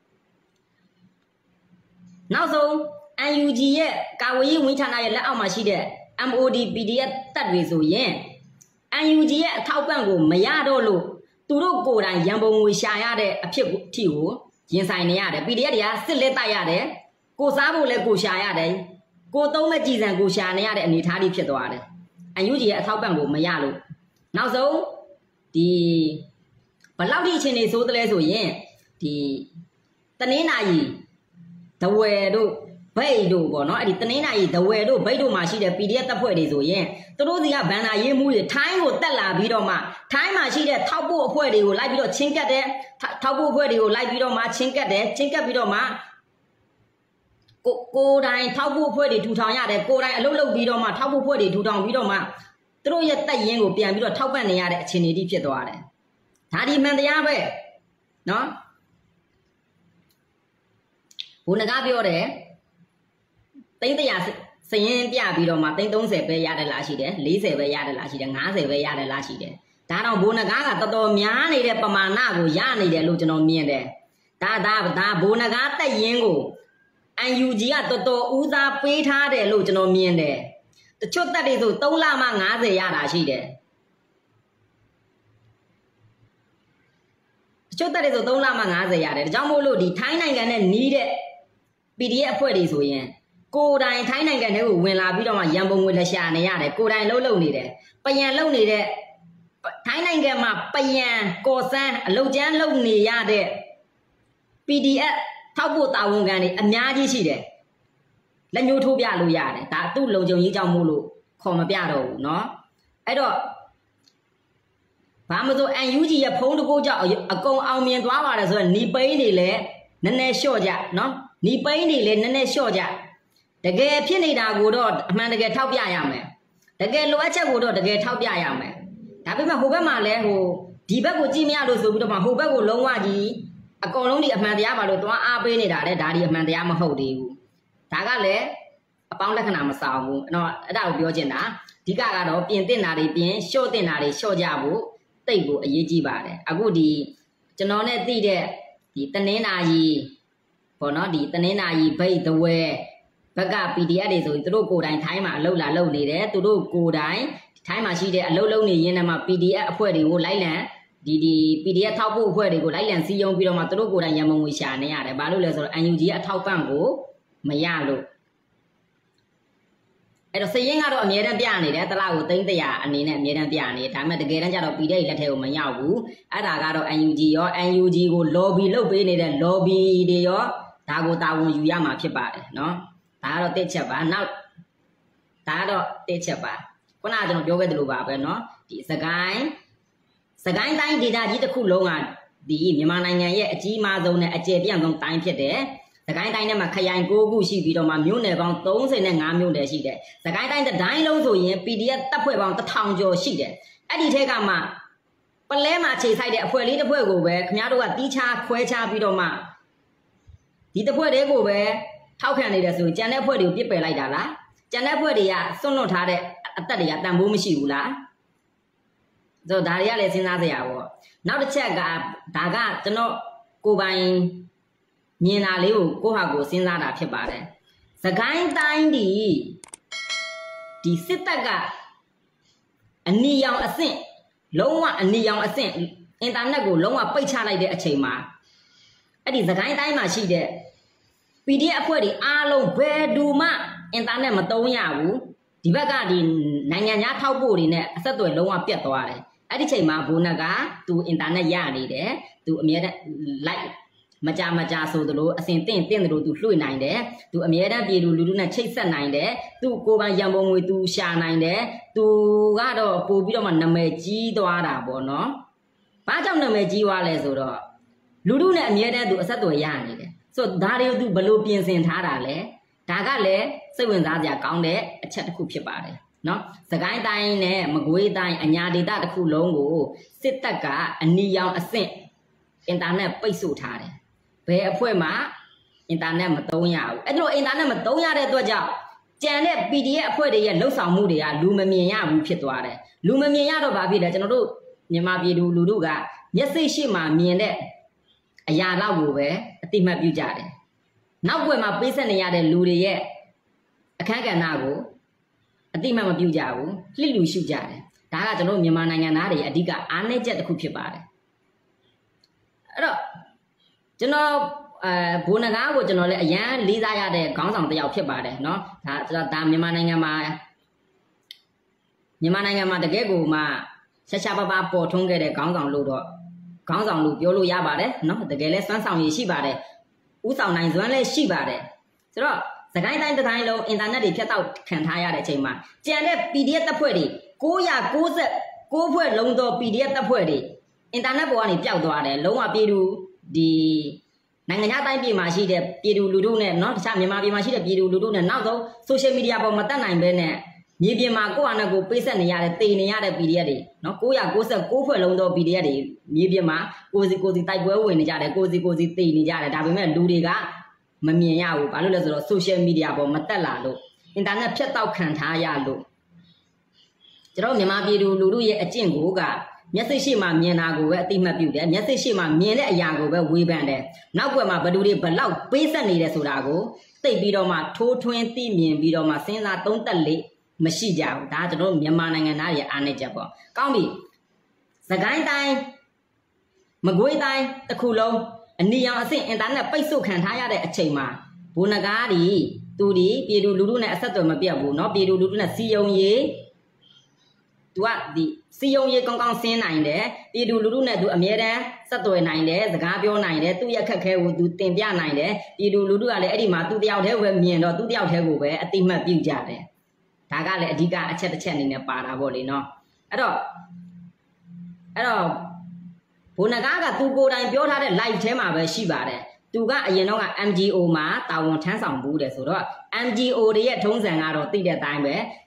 နောက်ဆုံး အန် ယူ ဂျီ ရဲ့ကာဝေးရေးဝန်ကြီးဌာနရဲ့လက်အောက်မှာရှိတဲ့ အမ် အို ဒီ ပီ ဒီ အက်ဖ် တပ်တွေဆိုရင် အန် ယူ ဂျီ ရဲ့အထောက်ပံ့ကိုမရတော့လို့သူတို့ကိုယ်တိုင်ရန်ပုံငွေရှာရတဲ့အဖြစ်အထိကိုရင်ဆိုင်နေရတယ် ပီ ဒီ အက်ဖ် တွေကစစ်လက်တိုက်ရတယ်ကိုစားဖို့လည်းကိုရှာရတယ်ကိုသုံးမဲ့ကြည်စံကိုရှာနေရတဲ့အနေအထားကြီးဖြစ်သွားတယ်အန် ယူ ဂျီ ရဲ့အထောက်ပံ့ကိုမရလို့နောက်ဆုံးဒီဘလောက်ထိအချိန်နေဆိုးတယ်လဲဆိုရင်ဒီတနင်္လာရီဒဝယ်တို့ဘိတ်တို့ပေါ့နော်အဲ့ဒီတနင်္လာရီဒဝယ်တို့ဘိတ်တို့မှာရှိတဲ့ ပီ ဒီ အက်ဖ် တပ်ဖွဲ့တွေဆိုရင်သူတို့စီကဘန်နာရေးမှုတွေထိုင်းကိုတက်လာပြီးတော့မှထိုင်းမှာရှိတဲ့ထောက်ပို့အဖွဲ့တွေကိုလိုက်ပြီးတော့ချင်းကတ်တယ်ထောက်ပို့အဖွဲ့တွေကိုလိုက်ပြီးတော့မှချင်းကတ်တယ်ချင်းကတ်ပြီးတော့မှကိုကိုတိုင်ထောက်ပို့အဖွဲ့တွေထူထောင်ရတယ်ကိုတိုင်အလုပ်လုပ်ပြီးတော့မှထောက်ပို့အဖွဲ့တွေထူထောင်ပြီးတော့မှသူတို့ရဲ့တက်ရင်ကိုပြန်ပြီးတော့ထောက်ပံ့နေရတဲ့အခြေအနေကြီးဖြစ်သွားတယ်ဒါဒီမှန်တရားပဲနော်ဘုန်းကပြောတယ်သိန်းတရာစရင်ပြပြီးတော့မှသိန်းသုံးဆယ်ပဲရတယ်လားရှိတယ်လေးဆယ်ပဲရတယ်လားရှိတယ်ငါးဆယ်ပဲရတယ်လားရှိတယ်ဒါတော့ဘုန်းကကတော်တော်များနေတဲ့ပမာဏကိုရနေတယ်လို့ကျွန်တော်မြင်တယ်ဒါဒါဒါဘုန်းကတက်ရင်ကို အန် ယူ ဂျီ ကတော်တော်ဦးစားပေးထားတယ်လို့ကျွန်တော်မြင်တယ်တချို့တက်တွေဆိုသုံးလမှငါးဆယ်ရတာရှိတယ်တချို့တက်တွေဆိုသုံးလမှငါးဆယ်ရတယ်ဒါကြောင့်မို့လို့ဒီထိုင်းနိုင်ငံနဲ့နီးတဲ့ ပီ ဒီ အက်ဖ် အဖွဲ့တွေဆိုရင်ကိုယ်တိုင်ထိုင်းနိုင်ငံထဲကိုဝင်လာပြီးတော့မှရန်ပုံငွေလက်ရှာနေရတယ်ကိုယ်တိုင်လှုပ်လှုပ်နေတယ်ပယံလှုပ်နေတဲ့ထိုင်းနိုင်ငံမှာပယံကော်စန်းအလုတ်ကျန်းလှုပ်နေရတဲ့ ပီ ဒီ အက်ဖ် ထောက်ဖို့တာဝန်ခံတွေအများကြီးရှိတယ်လက်ညှိုးထိုးပြလို့ရတယ်ဒါသူ့လုံခြုံရေးကြောင့်မို့လို့ခေါ်မပြတော့ဘူးเนาะအဲ့တော့ဘာမလို့ အန် ယူ ဂျီ ရဲ့ဖုံးတကိုးကြောင့်အကုန်အောင်မြင်သွားပါတယ်ဆိုတော့နီပိန်းတွေလည်းနည်းနည်းလျှော့ကြเนาะနီပိန်းတွေလည်းနည်းနည်းလျှော့ကြတကယ်ဖြစ်နေတာကိုတော့အမှန်တကယ်ထောက်ပြရမယ်တကယ်လိုအပ်ချက်ကိုတော့တကယ်ထောက်ပြရမယ်ဒါပေမဲ့ဟိုဘက်မှာလည်းဟိုဒီဘက်ကိုကြည့်မရလို့ဆိုပြီးတော့မှဟိုဘက်ကိုလုံးဝကြီးအကုန်လုံးဒီအမှန်တရားပါလို့သွားအားပေးနေတာလေဒါဒီအမှန်တရားမဟုတ်သေးဘူးဒါကလည်းအပေါင်းလက္ခဏာမဆောင်ဘူးအဲ့တော့အဲ့ဒါကိုပြောချင်တာအဓိကကတော့ပြင်တင်တာတွေပြင်လျှော့တင်တာတွေလျှော့ကြဖို့တိတ်ကိုအရေးကြီးပါတယ်အခုဒီကျွန်တော်နဲ့သိတဲ့ဒီတနင်္လာရီပေါ့နော်ဒီတနင်္လာရီဘိတ်တဝဲဘက်က ပီ ဒီ အက်ဖ် တွေဆိုရင်သူတို့ကိုယ်တိုင်ထိုင်းမှာအလုပ်လာလုပ်နေတယ်သူတို့ကိုယ်တိုင်ထိုင်းမှာရှိတဲ့အလုပ်လုပ်နေရင်းနဲ့မှ ပီ ဒီ အက်ဖ် အဖွဲ့တွေကိုလိုက်လံဒီဒီ ပီ ဒီ အက်ဖ် ထောက်ဖို့အဖွဲ့တွေကိုလိုက်လံစည်းရုံးပြီးတော့မှသူတို့ကိုယ်တိုင်ရန်ပုံငွေရှာနေရတယ်ဘာလို့လဲဆိုတော့ အန် ယူ ဂျီ ကအထောက်ပံ့ကိုမရလို့အဲ့တော့စရင်ကတော့အမြဲတမ်းပြနေတယ်တလားကိုသိန်းတရာအနေနဲ့အမြဲတမ်းပြနေတယ်ဒါပေမဲ့တကယ်တမ်းကျတော့ ပီ ဒီ အက်ဖ် လက်ထဲကိုမရောက်ဘူးအဲ့ဒါကတော့ အန် ယူ ဂျီ ရော အန် ယူ ဂျီ ကို lobby လုပ်ပေးနေတဲ့ lobby တွေရောဒါကိုတာဝန်ယူရမှာဖြစ်ပါတယ်เนาะဒါကတော့တစ်ချက်ပါနောက်ဒါကတော့တစ်ချက်ပါခုနကကျွန်တော်ပြောခဲ့သလိုပါပဲเนาะဒီစကိုင်းစကိုင်းတိုင်းဒေသကြီးတစ်ခုလုံးကဒီမြန်မာနိုင်ငံရဲ့အကြီးမားဆုံးနဲ့အကျယ်ပြန့်ဆုံးတိုင်းဖြစ်တယ်စကိုင်းတိုင်းထဲမှာခရိုင်၉ခုရှိပြီးတော့မှမြို့နယ်ပေါင်း၃၅မြို့နယ်ရှိတယ်စကိုင်းတိုင်းတိုင်းလုံးဆိုရင် ပီ ဒီ အက်ဖ် တပ်ဖွဲ့ပေါင်းတစ်ထောင်ကျော်ရှိတယ်အဲ့ဒီထဲကမှပလဲမှာခြေဆိုင်တဲ့အဖွဲ့လေးတစ်ဖွဲ့ကိုပဲခင်ဗျားတို့ကတီးခြားခွဲခြားပြီးတော့မှဒီတစ်ဖွဲ့တွေကိုပဲထောက်ခံနေတယ်ဆိုရင်ကျန်တဲ့အဖွဲ့တွေကိုပြစ်ပယ်လိုက်တာလားကျန်တဲ့အဖွဲ့တွေကစွန့်လွတ်ထားတဲ့အသက်တွေကတန်ဖိုးမရှိဘူးလားဆိုတော့ဒါတွေကလည်းစဉ်းစားစရာပေါ့နောက်တစ်ချက်ကဒါကကျွန်တော်ကိုပိုင်မြင်တာလေးကိုကိုဟာကိုစဉ်းစားတာဖြစ်ပါတယ်စကိုင်းတိုင်းဒီဒီစစ်တပ်ကအနီရောင်အဆင့်လုံးဝအနီရောင်အဆင့်အင်တာနက်ကိုလုံးဝပိတ်ချလိုက်တဲ့အချိန်မှာအဲ့ဒီစကိုင်းတိုင်းမှာရှိတဲ့ ပီ ဒီ အက်ဖ် အဖွဲ့တွေအားလုံးဘယ်သူမှအင်တာနက်မသုံးရဘူးဒီဘက်ကဒီနိုင်ငံခြားထောက်ပို့တွေနဲ့အဆက်အသွယ်လုံးဝပြတ်သွားတယ်အဲ့ဒီချိန်မှာဘိုးနကသူအင်တာနက်ရနေတယ်သူအမြဲတမ်းလိုက်မကြမကြဆိုသလိုအစဉ်တင့်တင့်သလိုသူလွှင့်နိုင်တယ်သူအမြဲတမ်းပြည်သူလူထုနဲ့ချိတ်ဆက်နိုင်တယ်သူကိုယ်ပိုင်ရန်ပုံငွေသူရှာနိုင်တယ်သူကတော့ပို့ပြီးတော့မှနာမည်ကြီးသွားတာပေါ့နော်ဘာကြောင့်နာမည်ကြီးသွားလဲဆိုတော့လူထုနဲ့အမြဲတမ်းသူအဆက်အသွယ်ရနေတယ်ဆိုတော့ဒါတွေကိုသူဘယ်လိုပြင်ဆင်ထားတာလဲဒါကလည်းစိတ်ဝင်စားစရာကောင်းတဲ့အချက်တစ်ခုဖြစ်ပါတယ်နော်စကိုင်းတိုင်းနဲ့မကွေးတိုင်းအညာဒေသတစ်ခုလုံးကိုစစ်တပ်ကအနီရောင်အဆင့်အင်တာနက်ပိတ်ဆို့ထားတယ်ဘယ်အဖွဲ့မှအင်တာနက်မသုံးရဘူးအဲ့လိုအင်တာနက်မသုံးရတဲ့အတွက်ကြောင့်ကြံတဲ့ ပီ ဒီ အက်ဖ် အဖွဲ့တွေရဲ့လှုပ်ဆောင်မှုတွေကလူမမြင်ရဘူးဖြစ်သွားတယ်လူမမြင်ရတော့ဘာဖြစ်လဲကျွန်တော်တို့မြန်မာပြည်သူလူထုကမျက်စိရှိမှမြင်တဲ့အရာလောက်ကိုပဲအတိမတ်ပြုကြတယ်နောက်ွယ်မှာပေးဆက်နေရတဲ့လူတွေရဲ့အခန်းကဏ္ဍကိုအတိမတ်မပြုကြဘူးလှစ်လူရှုကြတယ်ဒါကကျွန်တော်မြန်မာနိုင်ငံသားတွေအဓိကအားနည်းချက်တစ်ခုဖြစ်ပါတယ်အဲ့တော့ကျွန်တော်အဲဘိုးနဂါကိုကျွန်တော်လည်းအရန်လေးစားရတဲ့ခေါင်းဆောင်တစ်ယောက်ဖြစ်ပါတယ်เนาะဒါကျွန်တော်ဒါမြန်မာနိုင်ငံမှာမြန်မာနိုင်ငံမှာတကယ်ကိုမှဆက်ရှားပါပါပေါ်ထွန်းခဲ့တဲ့ခေါင်းဆောင်လို့တော့ခေါင်းဆောင်လို့ပြောလို့ရပါတယ်เนาะတကယ်လဲစွမ်းဆောင်ရည်ရှိပါတယ်ဥဆောင်နိုင်စွမ်းလည်းရှိပါတယ်ဆိုတော့စကိုင်းတိုင်းတစ်တိုင်းလုံးအင်တာနက်တွေဖြတ်တောက်ခံထားရတဲ့အချိန်မှာကြံတဲ့ ပီ ဒီ အက်ဖ် တပ်ဖွဲ့တွေကိုးရာကိုးဆယ်ကိုးဖွဲ့လုံးသော ပီ ဒီ အက်ဖ် တပ်ဖွဲ့တွေအင်တာနက်ပေါ်ကနေပျောက်သွားတယ်လုံးဝပြည်သူဒီနိုင်ငံခြားတိုင်းပြည်မှာရှိတဲ့ပြည်သူလူထုနဲ့เนาะတခြားမြန်မာပြည်မှာရှိတဲ့ပြည်သူလူထုနဲ့နောက်ဆုံး social media ပေါ်မှာတက်နိုင်ပဲနဲ့မြေပြင်မှာကိုယ့်အနေကိုပေးဆက်နေရတဲ့တည်နေရတဲ့ ပီ ဒီ အက်ဖ် တွေเนาะကိုးရာကိုးဆယ်ကိုးဖွဲ့လုံးသော ပီ ဒီ အက်ဖ် တွေမြေပြင်မှာကိုစီကိုစီတိုက်ပွဲဝင်နေကြတယ်ကိုစီကိုစီတည်နေကြတယ်ဒါပေမဲ့လူတွေကမမြင်ရဘူးဘာလို့လဲဆိုတော့ social media ပေါ်မတက်လာလို့အင်တာနက်ဖြတ်တောက်ခံထားရလို့ကျွန်တော်မြန်မာပြည်သူလူထုရဲ့အကျင့်ကိုကမျက်စိရှိမှမြင်တာကိုပဲအတိမတ်ပြုတယ်မျက်စိရှိမှမြင်တဲ့အရာကိုပဲဝေဖန်တယ်နောက်ွယ်မှာဘယ်သူတွေဘလောက်ပေးဆက်နေတယ်ဆိုတာကိုသိပြီးတော့မှထိုးထွင်းသိမြင်ပြီးတော့မှစဉ်းစားသုံးသပ်လေမရှိကြဘူးဒါကျွန်တော်မြန်မာနိုင်ငံသားရဲ့အားနည်းချက်ပေါ့ကောင်းပြီစကိုင်းတိုင်းမကွေးတိုင်းတစ်ခုလုံးအနီရောင်အဆင့်အင်တာနက်ပိတ်ဆို့ခံထားရတဲ့အချိန်မှာဘိုးနဂါးဒီသူဒီပြည်သူလူထုနဲ့အဆက်အသွယ်မပြတ်ဘူးเนาะပြည်သူလူထုနဲ့စီယုံရေးသူကဒီစီယုံရေးကောင်းကောင်းဆင်းနိုင်တယ်ပြည်သူလူထုနဲ့သူအမြဲတမ်းဆက်သွယ်နိုင်တယ်စကားပြောနိုင်တယ်သူ့ရဲ့အခက်အခဲကိုသူတင်ပြနိုင်တယ်ပြည်သူလူထုကလည်းအဲ့ဒီမှာသူတယောက်တည်းပဲမြင်တော့သူတယောက်တည်းကိုပဲအတိမတ်ပြုကြတယ်ဒါကလည်းအဓိကအချက်တစ်ချက်အနေနဲ့ပါတာပေါ့လေเนาะအဲ့တော့အဲ့တော့ဘိုးနဂါကသူကိုယ်တိုင်ပြောထားတဲ့ live ထဲမှာပဲရှိပါတယ်သူကအရင်တော့က M G O မှာတာဝန်ထမ်းဆောင်ဘူးတယ်ဆိုတော့ M G O တွေရဲ့ထုံးစံကတော့သိတဲ့အတိုင်းပဲ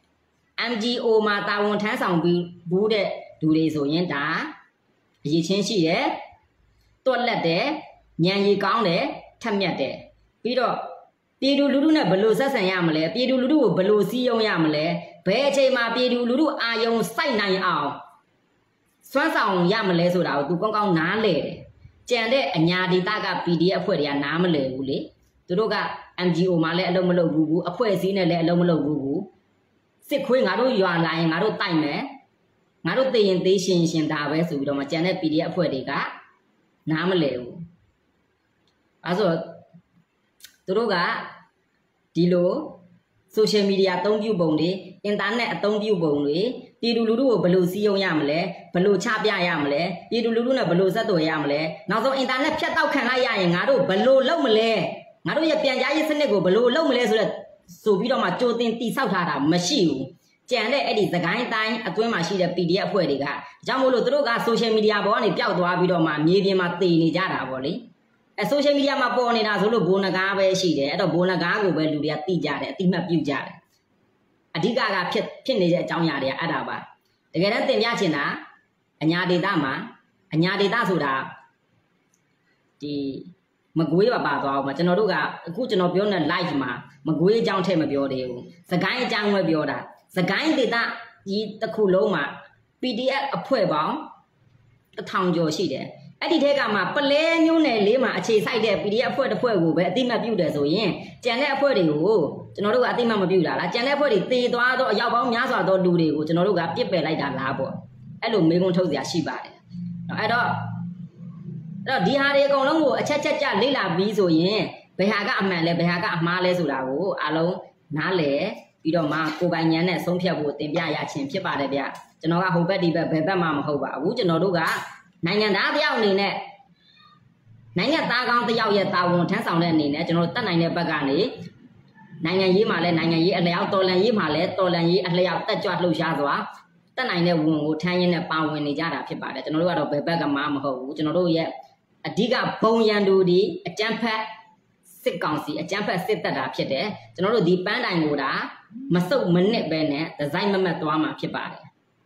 M G O မှာတာဝန်ထမ်းဆောင်ပြီးဘူးတဲ့လူတွေဆိုရင်ဒါအရေးချင်းရှိတယ်တွက်လက်တယ်ညံရီကောင်းတယ်ထက်မြက်တယ်ပြီးတော့ပြည်သူလူထုနဲ့ဘယ်လိုဆက်ဆံရမလဲပြည်သူလူထုကိုဘယ်လိုစီးရုံးရမလဲဘယ်အချိန်မှာပြည်သူလူထုအာယုံစိုက်နိုင်အောင်စွမ်းဆောင်ရမလဲဆိုတာကိုသူကောင်းကောင်းနားလဲတယ်ကြံတဲ့အညာဒေတာက ပီ ဒီ အက်ဖ် အဖွဲ့တွေကနားမလဲဘူးလေသူတို့က M G O မှာလည်းအလုံးမလုပ်ဘူးဘူးအဖွဲ့အစည်းနဲ့လည်းအလုံးမလုပ်ဘူးဘူးစစ်ခွေးငါတို့ရွာလာရင်ငါတို့တိုက်မယ်ငါတို့သိရင်သိရှင်ရှင်ဒါပဲဆိုပြီးတော့မှကြံတဲ့ ပီ ဒီ အက်ဖ် အဖွဲ့တွေကနားမလဲဘူးအဲဆိုသူတို့ကဒီလို social media အသုံးပြုပုံတွေအင်တာနက်အသုံးပြုပုံတွေပြည်သူလူထုကိုဘယ်လိုစီးရုံးရမလဲဘယ်လိုချပြရမလဲပြည်သူလူထုနဲ့ဘယ်လိုဆက်သွယ်ရမလဲနောက်ဆုံးအင်တာနက်ဖြတ်တောက်ခံလိုက်ရရင်ငါတို့ဘယ်လိုလုပ်မလဲငါတို့ရဲ့ပြန်ကြားရေးစနစ်ကိုဘယ်လိုလုပ်မလဲဆိုတော့ဆိုပြီးတော့မှကြိုတင်တိဆောက်ထားတာမရှိဘူးကြံတဲ့အဲ့ဒီသကိုင်းတိုင်းအတွင်းမှာရှိတဲ့ ပီ ဒီ အက်ဖ် အဖွဲ့တွေကကြောင့်မို့လို့သူတို့က social media ပေါ်ကနေပျောက်သွားပြီးတော့မှမြေပြင်မှာတည်နေကြတာပေါ့လေအဲ social media မှာပေါ်နေတာဆိုလို့ဘိုးနဂါးပဲရှိတယ်အဲ့တော့ဘိုးနဂါးကိုပဲလူတွေကသိကြတယ်အတိမတ်ပြုကြတယ်အဓိကကဖြစ်ဖြစ်နေတဲ့အကြောင်းအရာတွေကအဲ့ဒါပါတကယ်တမ်းသင်ပြချင်တာအညာဒေတာမှာအညာဒေတာဆိုတာဒီမကွေးပါပါသွားအောင်မှာကျွန်တော်တို့ကအခုကျွန်တော်ပြောနေ live မှာမကွေးအကြောင်းထည့်မပြောသေးဘူးစကိုင်းအကြောင်းပဲပြောတာစကိုင်းဒေတာဒီတစ်ခုလုံးမှာ ပီ ဒီ အက်ဖ် အဖွဲ့ပေါင်းတစ်ထောင်ကျော်ရှိတယ်အဲ့ဒီထဲကမှပလဲမျိုးနယ်လေးမှာအခြေစိုက်တဲ့ ပီ ဒီ အက်ဖ် အဖွဲ့တစ်ဖွဲ့ကိုပဲအတိမတ်ပြုတယ်ဆိုရင်ကြံတဲ့အဖွဲ့တွေကိုကျွန်တော်တို့ကအတိမတ်မပြုတာလားကြံတဲ့အဖွဲ့တွေတေသွားတော့အရောက်ပေါင်းများစွာသောလူတွေကိုကျွန်တော်တို့ကပြစ်ပယ်လိုက်တာလားပေါ့အဲ့လိုမေးခွန်းထုတ်စရာရှိပါတယ်အဲ့တော့အဲ့တော့ဒီဟာတွေအကုန်လုံးကိုအချက်ချက်ကြလေ့လာပြီးဆိုရင်ဘယ်ဟာကအမှန်လဲဘယ်ဟာကအမှားလဲဆိုတာကိုအားလုံးနားလည်ပြီးတော့မှကိုယ်ပိုင်ဉာဏ်နဲ့ဆုံးဖြတ်ဖို့တင်ပြရခြင်းဖြစ်ပါတယ်ဗျကျွန်တော်ကဟိုဘက်ဒီဘက်ဘယ်ဘက်မှမဟုတ်ပါဘူးကျွန်တော်တို့ကနိုင်ငံသားတယောက်အနေနဲ့နိုင်ငံသားကောင်းတယောက်ရဲ့တာဝန်ထမ်းဆောင်တဲ့အနေနဲ့ကျွန်တော်တို့တတ်နိုင်တဲ့ဘက်ကနေနိုင်ငံရေးမှာလည်းနိုင်ငံရေးအလျောက်တော်လန်ရေးမှာလည်းတော်လန်ရေးအလျောက်တက်ကြွလှုပ်ရှားစွာတတ်နိုင်တဲ့ဝန်ကိုထမ်းရင်းနဲ့ပါဝင်နေကြတာဖြစ်ပါတယ်ကျွန်တော်တို့ကတော့ဘယ်ဘက်ကမှမဟုတ်ဘူးကျွန်တော်တို့ရဲ့အဓိကဘုံရန်သူဒီအကြမ်းဖက်စစ်ကောင်စီအကြမ်းဖက်စစ်တပ်တာဖြစ်တယ်ကျွန်တော်တို့ဒီပန်းတိုင်ကိုဒါမစုပ်မနစ်ပဲနဲ့ဒီဇိုင်းမမတ်သွားမှာဖြစ်ပါတယ်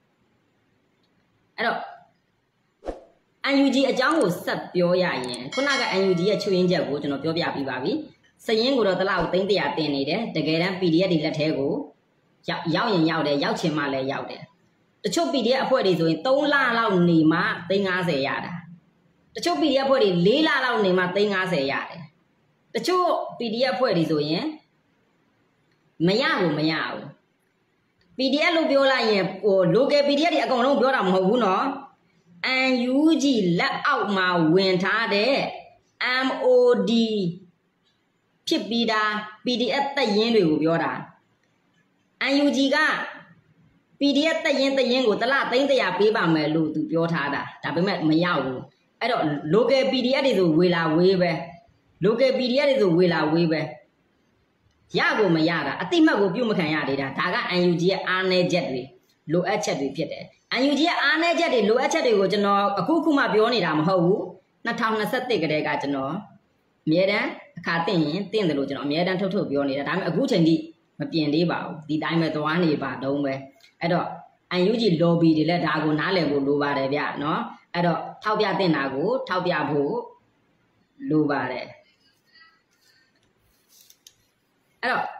အဲ့တော့ အန် ယူ ဂျီ အကြောင်းကိုဆက်ပြောရရင်ခုနက အန် ယူ ဂျီ ရဲ့ချွေးရင်းချက်ကိုကျွန်တော်ပြောပြပြီးပါပြီစရင်ကိုတော့တလောက်သိန်းတရာတင်နေတယ်တကယ်တမ်း ပီ ဒီ အက်ဖ် တွေလက်ထဲကိုရောက်ရောက်ရင်ရောက်တယ်ရောက်ချင်မှလည်းရောက်တယ်တချို့ ပီ ဒီ အက်ဖ် အဖွဲ့တွေဆိုရင်သုံးလလောက်နေမှသိန်းငါးဆယ်ရတာတချို့ P D F ဖွဲ့တွေလေးလလောက်နေမှသိန်း၅၀ရတယ်တချို့ P D F ဖွဲ့တွေဆိုရင်မရဘူးမရဘူး P D F လို့ပြောလိုက်ရင်ဟို local P D F တွေအကုန်လုံးပြောတာမဟုတ်ဘူးနော် N U G လက်အောက်မှာဝင်ထားတဲ့ M O D ဖြစ်ပြီးတာ P D F တက်ရင်းတွေကိုပြောတာ N U G က P D F တက်ရင်းတက်ရင်းကိုတစ်လသိန်းတစ်ရာပေးပါမယ်လို့သူပြောထားတာဒါပေမဲ့မရဘူးအဲ့တော့ local P D F တွေဆိုဝေလာဝေးပဲ local P D F တွေဆိုဝေလာဝေးပဲရကိုမရတာအတိမတ်ကိုပြုတ်မခံရသေးတာဒါက N U G ရဲ့အားနည်းချက်တွေလိုအပ်ချက်တွေဖြစ်တယ် N U G ရဲ့အားနည်းချက်တွေလိုအပ်ချက်တွေကိုကျွန်တော်အခုခုမှပြောနေတာမဟုတ်ဘူး၂၀၂၁ကတည်းကကျွန်တော်အမြဲတမ်းအခါသိရင်သိတယ်လို့ကျွန်တော်အမြဲတမ်းထုတ်ထုတ်ပြောနေတာဒါပေမဲ့အခုချိန်ထိမပြင်သေးပါဘူးဒီတိုင်းပဲသွားနေပါတော့ပဲအဲ့တော့ N U G lobby တွေလည်းဒါကိုနားလည်ဖို့လိုပါတယ်ဗျနော်အဲ့တော့ထောက်ပြတင်တာကိုထောက်ပြဖို့လိုပါတယ်အဲ့တော့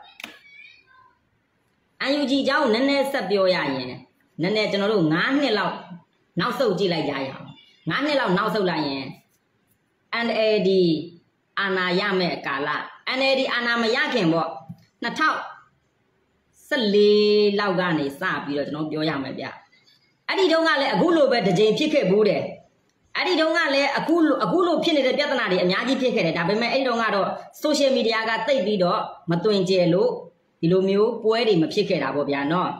N U G အကြောင်းနည်းနည်းဆက်ပြောရရင်နည်းနည်းကျွန်တော်တို့၅နှစ်လောက်နောက်ဆုတ်ကြည့်လိုက်ကြရအောင်၅နှစ်လောက်နောက်ဆုတ်လိုက်ရင် N L D အာဏာရမဲ့ကာလ N L D အာဏာမရခင်ပေါ့၂၀၁၄လောက်ကနေစပြီးတော့ကျွန်တော်ပြောရမယ်ဗျအဲ့ဒီတုန်းကလည်းအခုလိုပဲတစ်ကြိမ်ဖြစ်ခဲ့ဘူးတယ်အဲ့ဒီတုန်းကလည်းအခုအခုလိုဖြစ်နေတဲ့ပြဿနာတွေအများကြီးဖြစ်ခဲ့တယ်ဒါပေမဲ့အဲ့ဒီတုန်းကတော့ social media ကတိတ်ပြီးတော့မတွင်ကျယ်လို့ဒီလိုမျိုးပွဲတွေမဖြစ်ခဲ့တာပေါ့ဗျာနော်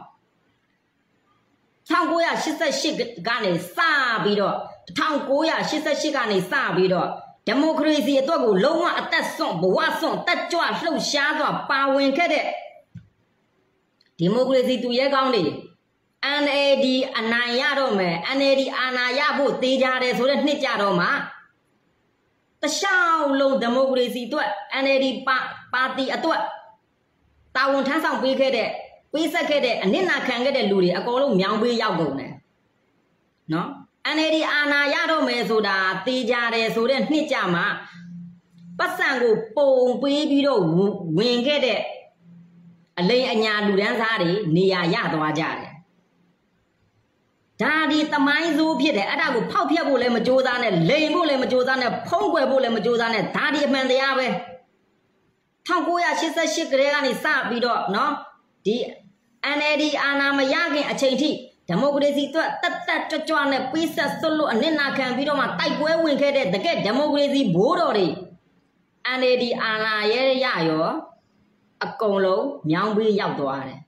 ၁၉၈၈ကနေစပြီးတော့၁၉၈၈ကနေစပြီးတော့ဒီမိုကရေစီအတွက်ကိုလုံးဝအသက်ဆွန့်ဘဝဆွန့်တက်ကြွလှုပ်ရှားစွာပါဝင်ခဲ့တဲ့ဒီမိုကရေစီသူရဲကောင်းတွေ N L D အနိုင်ရတော့မယ် N L D အာဏာရဖို့တေးကြတယ်ဆိုတဲ့နှစ်ကြတော့မှတခြားလုံးဒီမိုကရေစီအတွက် N L D ပါပါတီအတွက်တာဝန်ထမ်းဆောင်ပေးခဲ့တဲ့ပေးဆက်ခဲ့တဲ့အနစ်နာခံခဲ့တဲ့လူတွေအကုန်လုံးမြောင်းပေးရောက်ကုန်တယ်နော် N L D အာဏာရတော့မယ်ဆိုတာတေးကြတယ်ဆိုတဲ့နှစ်ကြမှာပတ်စံကိုပုံပေးပြီးတော့ဝင်ခဲ့တဲ့အလိမ်အညာလူဒန်းစားတွေနေရာရသွားကြတယ်ဒါဒီတမိုင်းစိုးဖြစ်တယ်အဲ့ဒါကိုဖောက်ဖျက်ဖို့လည်းမကြိုးစားနဲ့လိမ်ဖို့လည်းမကြိုးစားနဲ့ဖုံးကွယ်ဖို့လည်းမကြိုးစားနဲ့ဒါဒီအမှန်တရားပဲ၁၉၈၈ကတည်းကနေစပြီးတော့เนาะဒီ N L D အာဏာမရခင်အချိန်ထိဒီမိုကရေစီအတွက်တက်တက်ကြွကြွနဲ့ပေးဆက်ဆွလို့အနစ်နာခံပြီးတော့မှတိုက်ပွဲဝင်ခဲ့တဲ့တကယ်ဒီမိုကရေစီဘိုးတော်တွေ N L D အာဏာရဲရရောအကုန်လုံးမြောင်းပေးရောက်သွားတယ်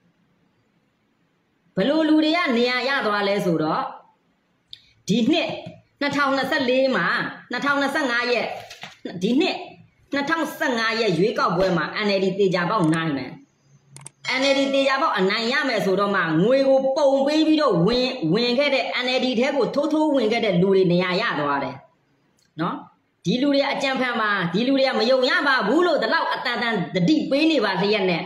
ဘလို့လူတွေကနေရာရသွားလဲဆိုတော့ဒီနှစ်၂၀၂၄မှာ၂၀၂၅ရက်ဒီနှစ်၂၀၁၅ရက်ရွေးကောက်ပွဲမှာ N L D တေချာပေါက်နိုင်မယ် N L D တေချာပေါက်အနိုင်ရမယ်ဆိုတော့မှငွေကိုပုံပေးပြီးတော့ဝင်ဝင်ခဲ့တဲ့ N L D ထဲကိုထိုးထိုးဝင်ခဲ့တဲ့လူတွေနေရာရသွားတယ်နော်ဒီလူတွေအကြံဖန်ပါဒီလူတွေကမယုံရပါဘူးလို့ဒီလောက်အတန်တန်တတိပေးနေပါလျက်နဲ့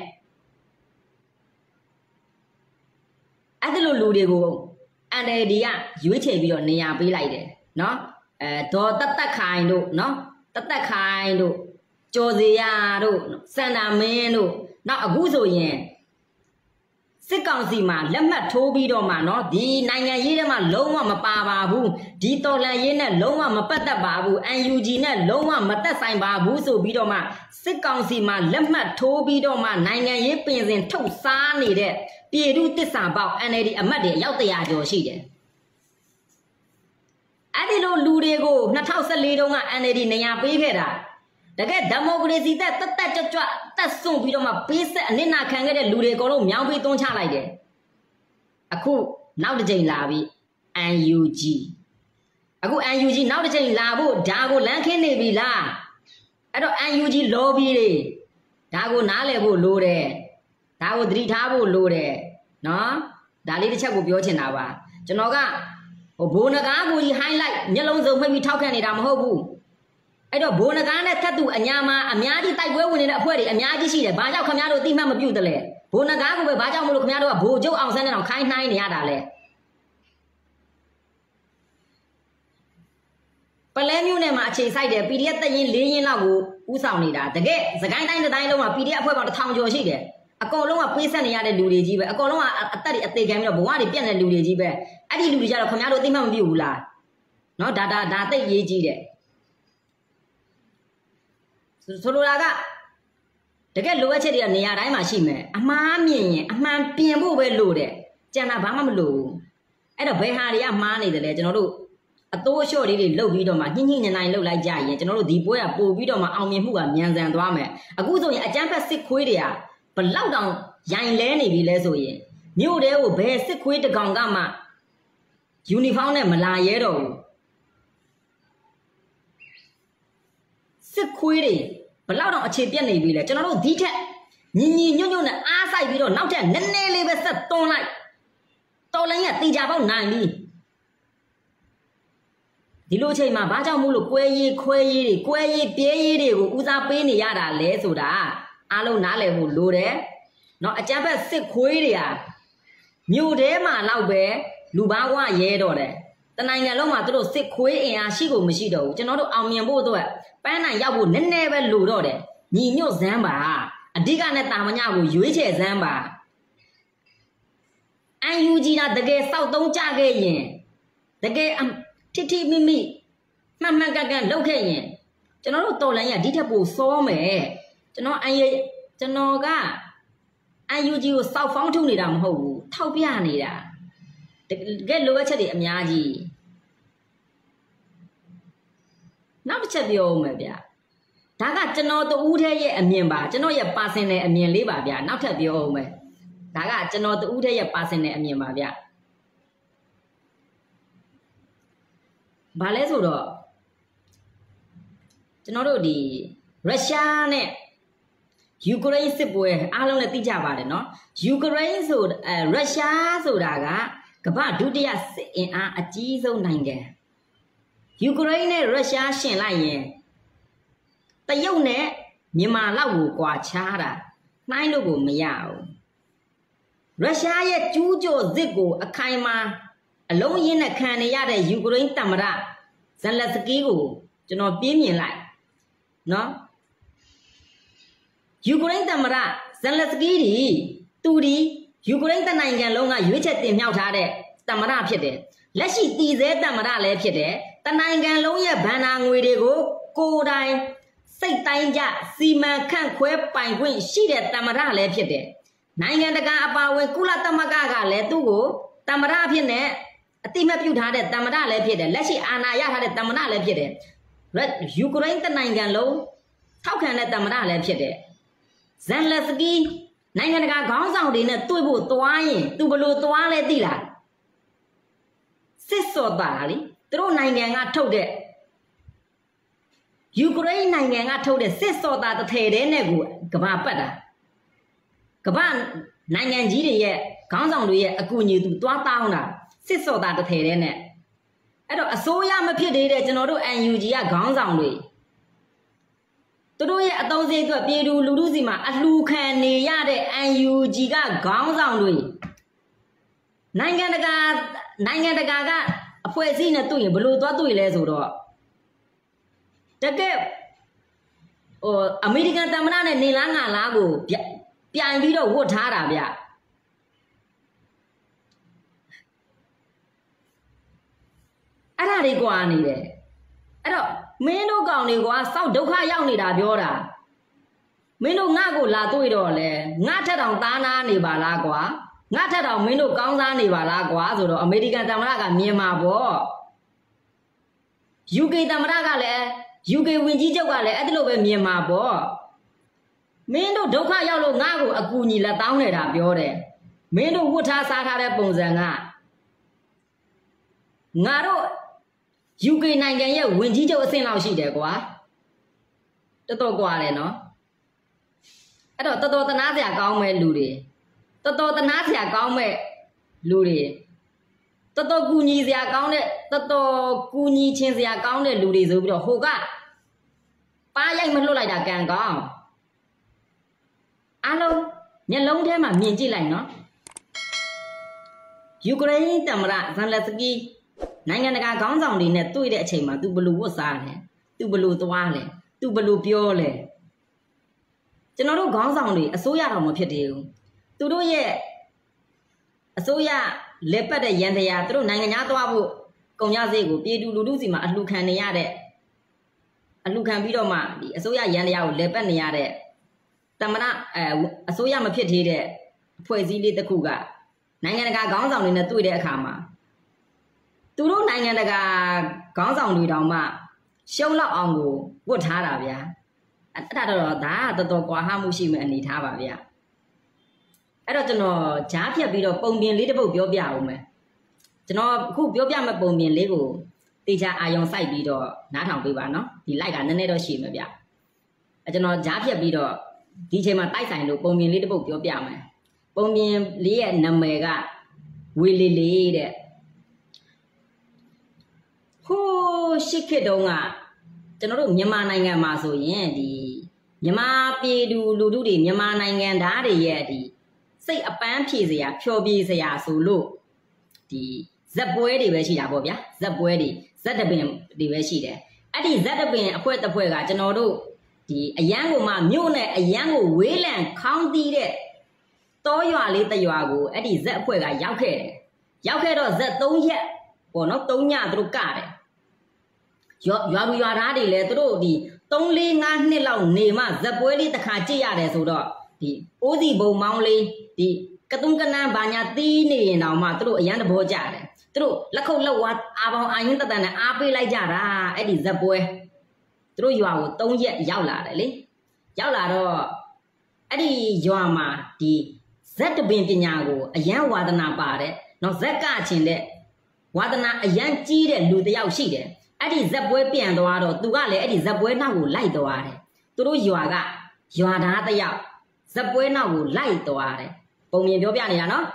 အဲ့ဒီလိုလူတွေကို N L D ကရွေးချယ်ပြီးတော့နေရာပေးလိုက်တယ်နော်အဲဒေါ်တက်တက်ခိုင်တို့နော်တက်တက်ခိုင်တို့ကျော်စီယာတို့စန္ဒာမင်းတို့နောက်အခုဆိုရင်စစ်ကောင်စီမှာလက်မှတ်ထိုးပြီးတော့မှเนาะဒီနိုင်ငံရေးထဲမှာလုံးဝမပါပါဘူးဒီတော်လှန်ရေးနဲ့လုံးဝမပတ်သက်ပါဘူး N U G နဲ့လုံးဝမသက်ဆိုင်ပါဘူးဆိုပြီးတော့မှစစ်ကောင်စီမှာလက်မှတ်ထိုးပြီးတော့မှနိုင်ငံရေးပင်စင်ထုတ်စားနေတဲ့ပြည်သူတစ္ဆာပေါက် N L D အမတ်တွေအယောက်တရာကျော်ရှိတယ်အဲ့ဒီလိုလူတွေကို၂၀၁၄တုန်းက N L D နေရာပေးခဲ့တာတကယ်ဒီမိုကရေစီတက်တက်တက်ကြွကြွတက်ဆွန့်ပြီးတော့မှပေးဆက်အနစ်နာခံခဲ့တဲ့လူတွေအကုန်လုံးမြောင်းပေးသွန်းချလိုက်တယ်အခုနောက်တစ်ချိန်လာပြီ N U G အခု N U G နောက်တစ်ချိန်လာဖို့ဒါကိုလမ်းခင်းနေပြီလားအဲ့တော့ N U G lobby တွေဒါကိုနားလည်ဖို့လိုတယ်ဒါကိုသတိထားဖို့လိုတယ်နော်ဒါလေးတစ်ချက်ကိုပြောချင်တာပါကျွန်တော်ကဟိုဘိုးနဂါးကိုကြီး highlight မျက်လုံးစုံမှိတ်ပြီးထောက်ခံနေတာမဟုတ်ဘူးအဲ့တော့ဘိုးနဂါးနဲ့ထပ်သူအညာမှာအများကြီးတိုက်ပွဲဝင်နေတဲ့အဖွဲတွေအများကြီးရှိတယ်ဘာကြောင့်ခင်ဗျားတို့သိမှတ်မပြုတ်တယ်လဲဘိုးနဂါးကိုပဲဘာကြောင့်မလို့ခင်ဗျားတို့ကဘိုးကျုပ်အောင်ဆန်းနဲ့တော့ခိုင်းနှိုင်းနေရတာလဲပလဲမျိုးနဲ့မှာအခြေစိုက်တယ် P D F တက်ရင်၄ရင်းလောက်ကိုဥဆောင်နေတာတကယ်စကိုင်းတိုင်းတိုင်းလုံးမှာ P D F အဖွဲ့ပေါင်းတစ်ထောင်ကျော်ရှိတယ်အကုန်လုံးကပေးဆက်နေရတဲ့လူတွေကြီးပဲအကုန်လုံးကအသက်တွေအသေးခံပြီးတော့ဘဝတွေပြက်နေတဲ့လူတွေကြီးပဲအဲ့ဒီလူတွေကြတော့ခင်ဗျားတို့သိမှတ်မပြုတ်ဘူးလားနော်ဒါဒါဒါသိရေးကြီးတယ်ဆိုလိုတာကတကယ်လိုအပ်ချက်တွေကနေရာတိုင်းမှာရှိမယ်အမှားမြင်ရင်အမှန်ပြင်ဖို့ပဲလိုတယ်ကြံတာဘာမှမလိုဘူးအဲ့တော့ဘယ်ဟာတွေကမှားနေတယ်လဲကျွန်တော်တို့အတိုးအလျှော့လေးတွေလှုပ်ပြီးတော့မှညှိညှိညနိုင်လှုပ်လိုက်ကြရင်ကျွန်တော်တို့ဒီပွဲကပို့ပြီးတော့မှအောင်မြင်မှုကမြန်ဆန်သွားမယ်အခုဆိုရင်အကျန်းဖက်စစ်ခွေးတွေကဘလောက်တောင်ရိုင်လဲနေပြီလဲဆိုရင်မြို့တဲကိုဘယ်စစ်ခွေးတကောင်ကမှယူနီဖောင်းနဲ့မလာရဲတော့ဘူးစစ်ခွေးတွေဘလောက်တောင်အခြေပြက်နေပြီလဲကျွန်တော်တို့ဒီထက်ညီညီညွတ်ညွတ်နဲ့အားဆိုင်ပြီးတော့နောက်ထပ်နည်းနည်းလေးပဲဆက်တွန်းလိုက်တော်လိုင်းကတေချာပေါက်နိုင်ပြီဒီလိုအချိန်မှာဘာကြောင့်မို့လို့ကွဲရေးခွဲရေးတွေကွဲရေးပြဲရေးတွေကိုဦးစားပေးနေရတာလဲဆိုတာအားလုံးနားလည်ဖို့လိုတယ်နော်အကြမ်းဖက်စစ်ခွေးတွေဟာမြို့ထဲမှာတော့ပဲလူဘာဝရဲတော့တယ်တနိုင်ငံလုံးမှာသူတို့စစ်ခွေးအင်အားရှိကိုမရှိတော့ဘူးကျွန်တော်တို့အောင်မြင်ဖို့အတွက်ပန်းနိုင်ရောက်ဖို့နည်းနည်းပဲလိုတော့တယ်ညီညွတ်စမ်းပါအဓိကနဲ့တာမညကိုရွေးချယ်စမ်းပါအန်ယူဂျီကတကယ်စောက်သုံးကြခဲ့ရင်တကယ်ထိထိမိမိမှန်မှန်ကန်ကန်လုပ်ခဲ့ရင်ကျွန်တော်တို့တော်လိုင်းရဒီထက်ပိုစောမယ်ကျွန်တော်အန်ရကျွန်တော်ကအန်ယူဂျီကိုစောက်ဖောင်းထုတ်နေတာမဟုတ်ဘူးထောက်ပြနေတာတကယ်လိုအပ်ချက်တွေအများကြီးနောက်တစ်ချက်ပြောဦးမယ်ဗျဒါကကျွန်တော်တူးတဲ့ရဲ့အမြင်ပါကျွန်တော်ရဲ့ personal အမြင်လေးပါဗျနောက်ထပ်ပြောဦးမယ်ဒါကကျွန်တော်တူးတဲ့ရဲ့ personal အမြင်ပါဗျဘာလဲဆိုတော့ကျွန်တော်တို့ဒီရုရှားနဲ့ယူကရိန်းစစ်ပွဲအားလုံးလည်းသိကြပါတယ်နော်ယူကရိန်းဆိုအဲရုရှားဆိုတာကကမ္ဘာဒုတိယစစ်အင်အားအကြီးဆုံးနိုင်ငံယူကရိန်းနဲ့ရုရှားရှင်လိုက်ရင်တရုတ်နဲ့မြန်မာလောက်ကိုကွာခြားတာနှိုင်းလို့ကိုမရဘူးရုရှားရဲ့ကျူးကျော်စစ်ကိုအခိုင်အမာအလုံးရင်းနဲ့ခံနေရတဲ့ယူကရိန်းသမ္မတဇယ်လက်စကီးကိုကျွန်တော်ပြင်းမြင်လိုက်နော်ယူကရိန်းသမ္မတဇယ်လက်စကီးဒီသူဒီယူကရိန်းတနိုင်ငံလုံးကရွေးချယ်တင်မြှောက်ထားတဲ့သမ္မတဖြစ်တယ်လက်ရှိတည်ဆဲသမ္မတလည်းဖြစ်တယ်တနိုင်ငံလုံးရဲ့ဗန်နာငွေတွေကိုကိုယ်တိုင်စိတ်တိုင်းကြစီမံခန့်ခွဲပိုင်ခွင့်ရှိတဲ့သမ္မတလည်းဖြစ်တယ်နိုင်ငံတကာအပါအဝင်ကုလသမဂ္ဂကလည်းသူ့ကိုသမ္မတအဖြစ်နဲ့အတိမတ်ပြုထားတဲ့သမ္မတလည်းဖြစ်တယ်လက်ရှိအာဏာရထားတဲ့သမ္မတလည်းဖြစ်တယ်ယူကရိန်းတနိုင်ငံလုံးထောက်ခံတဲ့သမ္မတလည်းဖြစ်တယ်ဇန်လက်စကီးနိုင်ငံတကာခေါင်းဆောင်တွေနဲ့တွေ့ဖို့သွားရင်သူဘလို့သွားလဲသိလားစစ်စော်တာလေသူတို့နိုင်ငံကထုတ်တဲ့ယူကရိန်းနိုင်ငံကထုတ်တဲ့စစ်စော်တာတစ်ထည်တည်းနဲ့ကိုကမ္ဘာပတ်တာကမ္ဘာနိုင်ငံကြီးတွေရဲ့ခေါင်းဆောင်တွေရဲ့အကူအညီသူသွားတောင်းတာစစ်စော်တာတစ်ထည်တည်းနဲ့အဲ့တော့အစိုးရမဖြစ်သေးတဲ့ကျွန်တော်တို့ အန် ယူ ဂျီ ကခေါင်းဆောင်တွေသူတို့ရဲ့အသုံးစရိတ်အတွက်ပြည်သူလူထုစီမှာအလှူခံနေရတဲ့ အန် ယူ ဂျီ ကခေါင်းဆောင်တွေနိုင်ငံတကာနိုင်ငံတကာကအဖွဲ့အစည်းနဲ့တွေ့ရင်ဘလို့သွားတွေ့လဲဆိုတော့တကယ်ဟိုအမေရိကန်သမ္မတနဲ့နေလားငါလားကိုပြိုင်ပြီးတော့ဝတ်ထားတာဗျအဲ့ဒါတွေကွာနေတယ်အဲ့တော့မင်းတို့ကောင်တွေကစောက်ဒုက္ခရောက်နေတာပြောတာမင်းတို့ငါ့ကိုလာတွေ့တော့လဲငါထက်တောင်သားနာနေပါလားကွာငါထက်တောင်မင်းတို့ကောင်းစားနေပါလားကွာဆိုတော့အမေရိကန်သမ္မတကမြင်မှာပေါ့ ယူ ကေ သမ္မတကလည်း ယူ ကေ ဝန်ကြီးချုပ်ကလည်းအဲ့ဒါလိုပဲမြင်မှာပေါ့မင်းတို့ဒုက္ခရောက်လို့ငါ့ကိုအကူအညီလက်တောင်းနေတာပြောတယ်မင်းတို့ဝတ်ထားစားထားတဲ့ပုံစံကငါတို့ ယူ ကေ နိုင်ငံရဲ့ဝန်ကြီးချုပ်အဆင့်လောက်ရှိတယ်ကွာတော်တော်ကွာတယ်နော်အဲ့တော့တော်တော်တနာစရာကောင်းမဲ့လူတွေတော်တော်တနာစရာကောင်းမဲ့လူတွေတော်တော်ကူညီစရာကောင်းတဲ့တော်တော်ကူညီခြင်းစရာကောင်းတဲ့လူတွေဆိုပြီးတော့ဟိုကပါရိုက်မလွတ်လိုက်တာကံကောင်းအားလုံးမျက်လုံးထဲမှာမြင်ကြည့်လိုက်နော်ယူကရိန်းသမ္မတဇန်လက်စကီးနိုင်ငံတကာခေါင်းဆောင်တွေနဲ့တွေ့တဲ့အချိန်မှာ तू ဘလို့ဝတ်စားလဲ तू ဘလို့သွားလဲ तू ဘလို့ပြောလဲကျွန်တော်တို့ခေါင်းဆောင်တွေအစိုးရတော်မဖြစ်သေးဘူးသူတို့ရဲ့အစိုးရလက်ပတ်တဲ့ရန်တရားသူတို့နိုင်ငံသားသွားဖို့ကုန်ကြစိတ်ကိုပြည်သူလူထုစီမှာအလှခံနေရတဲ့အလှခံပြီးတော့မှဒီအစိုးရရန်တရားကိုလဲပတ်နေရတဲ့တမနာအဲအစိုးရမဖြစ်သေးတဲ့အဖွဲ့အစည်းလေးတစ်ခုကနိုင်ငံတကာခေါင်းဆောင်တွေနဲ့တွေ့တဲ့အခါမှာသူတို့နိုင်ငံတကာခေါင်းဆောင်တွေတောင်မှရှုံးလောက်အောင်ကိုဝတ်ထားတာဗျာအဲ့ဒါတော့ဒါကတော်တော်ကွာဟမှုရှိမဲ့အနေထားပါဗျာအဲ့တော့ကျွန်တော်ဂျားဖြတ်ပြီးတော့ပုံပြင်လေးတစ်ပုဒ်ပြောပြအောင်မယ်ကျွန်တော်အခုပြောပြမဲ့ပုံပြင်လေးကိုတေချာအာယုံစိုက်ပြီးတော့နားထောင်ပေးပါနော်ဒီ like ကနည်းနည်းတော့ရှိမှာဗျအဲ့ကျွန်တော်ဂျားဖြတ်ပြီးတော့ဒီချိန်မှာတိုက်ဆိုင်လို့ပုံပြင်လေးတစ်ပုဒ်ပြောပြမယ်ပုံပြင်လေးရဲ့နာမည်ကဝေလီလေးတဲ့ဟိုးရှစ်ခေတ်တုန်းကကျွန်တော်တို့မြန်မာနိုင်ငံမှာဆိုရင်ဒီမြန်မာပြည်သူလူထုတွေမြန်မာနိုင်ငံသားတွေရဲ့ဒီစိတ်အပန်းဖြေစရာဖြောပြေးစရာဆိုလို့ဒီဇက်ပွဲတွေပဲရှိတာပေါ့ဗျာဇက်ပွဲတွေဇက်တပင်တွေပဲရှိတယ်အဲ့ဒီဇက်တပင်အဖွဲတစ်ဖွဲကကျွန်တော်တို့ဒီအရန်ကိုမှမြို့နဲ့အရန်ကိုဝေးလံခေါင်းတီးတဲ့တောရွာလေးတရွာကိုအဲ့ဒီဇက်အဖွဲကရောက်ခဲ့တယ်ရောက်ခဲ့တော့ဇက်သုံးရက်ပေါ့နော်သုံးညသူတို့ကတယ်ရွာရွာလူရွာသားတွေလည်းသူတို့ဒီသုံးလေးငါးနှစ်လောက်နေမှဇက်ပွဲလေးတစ်ခါကြည့်ရတယ်ဆိုတော့ဒီအိုးစီဘုံမောင်းလေးဒီကတုံးကနန်းဘာညာတီးနေရင်တော့မှသူတို့အရန်တဘောကြတယ်သူတို့လက်ခုပ်လက်ဝါအာပေါင်အာရင်တတန်နဲ့အားပေးလိုက်ကြတာအဲ့ဒီဇက်ပွဲသူတို့ရွာကိုသုံးရက်ရောက်လာတယ်လေရောက်လာတော့အဲ့ဒီရွာမှာဒီဇက်တပင်ပညာကိုအရန်ဝါဒနာပါတယ်နော်ဇက်ကချင်တဲ့ဝါဒနာအရန်ကြီးတဲ့လူတယောက်ရှိတယ်အဲ့ဒီဇက်ပွဲပြန်သွားတော့သူကလည်းအဲ့ဒီဇက်ပွဲနောက်ကိုလိုက်သွားတယ်သူတို့ရွာကရွာသားတယောက်ဇက်ပွဲနောက်ကိုလိုက်သွားတယ်ပုံမြင်ပြောပြနေတာနော်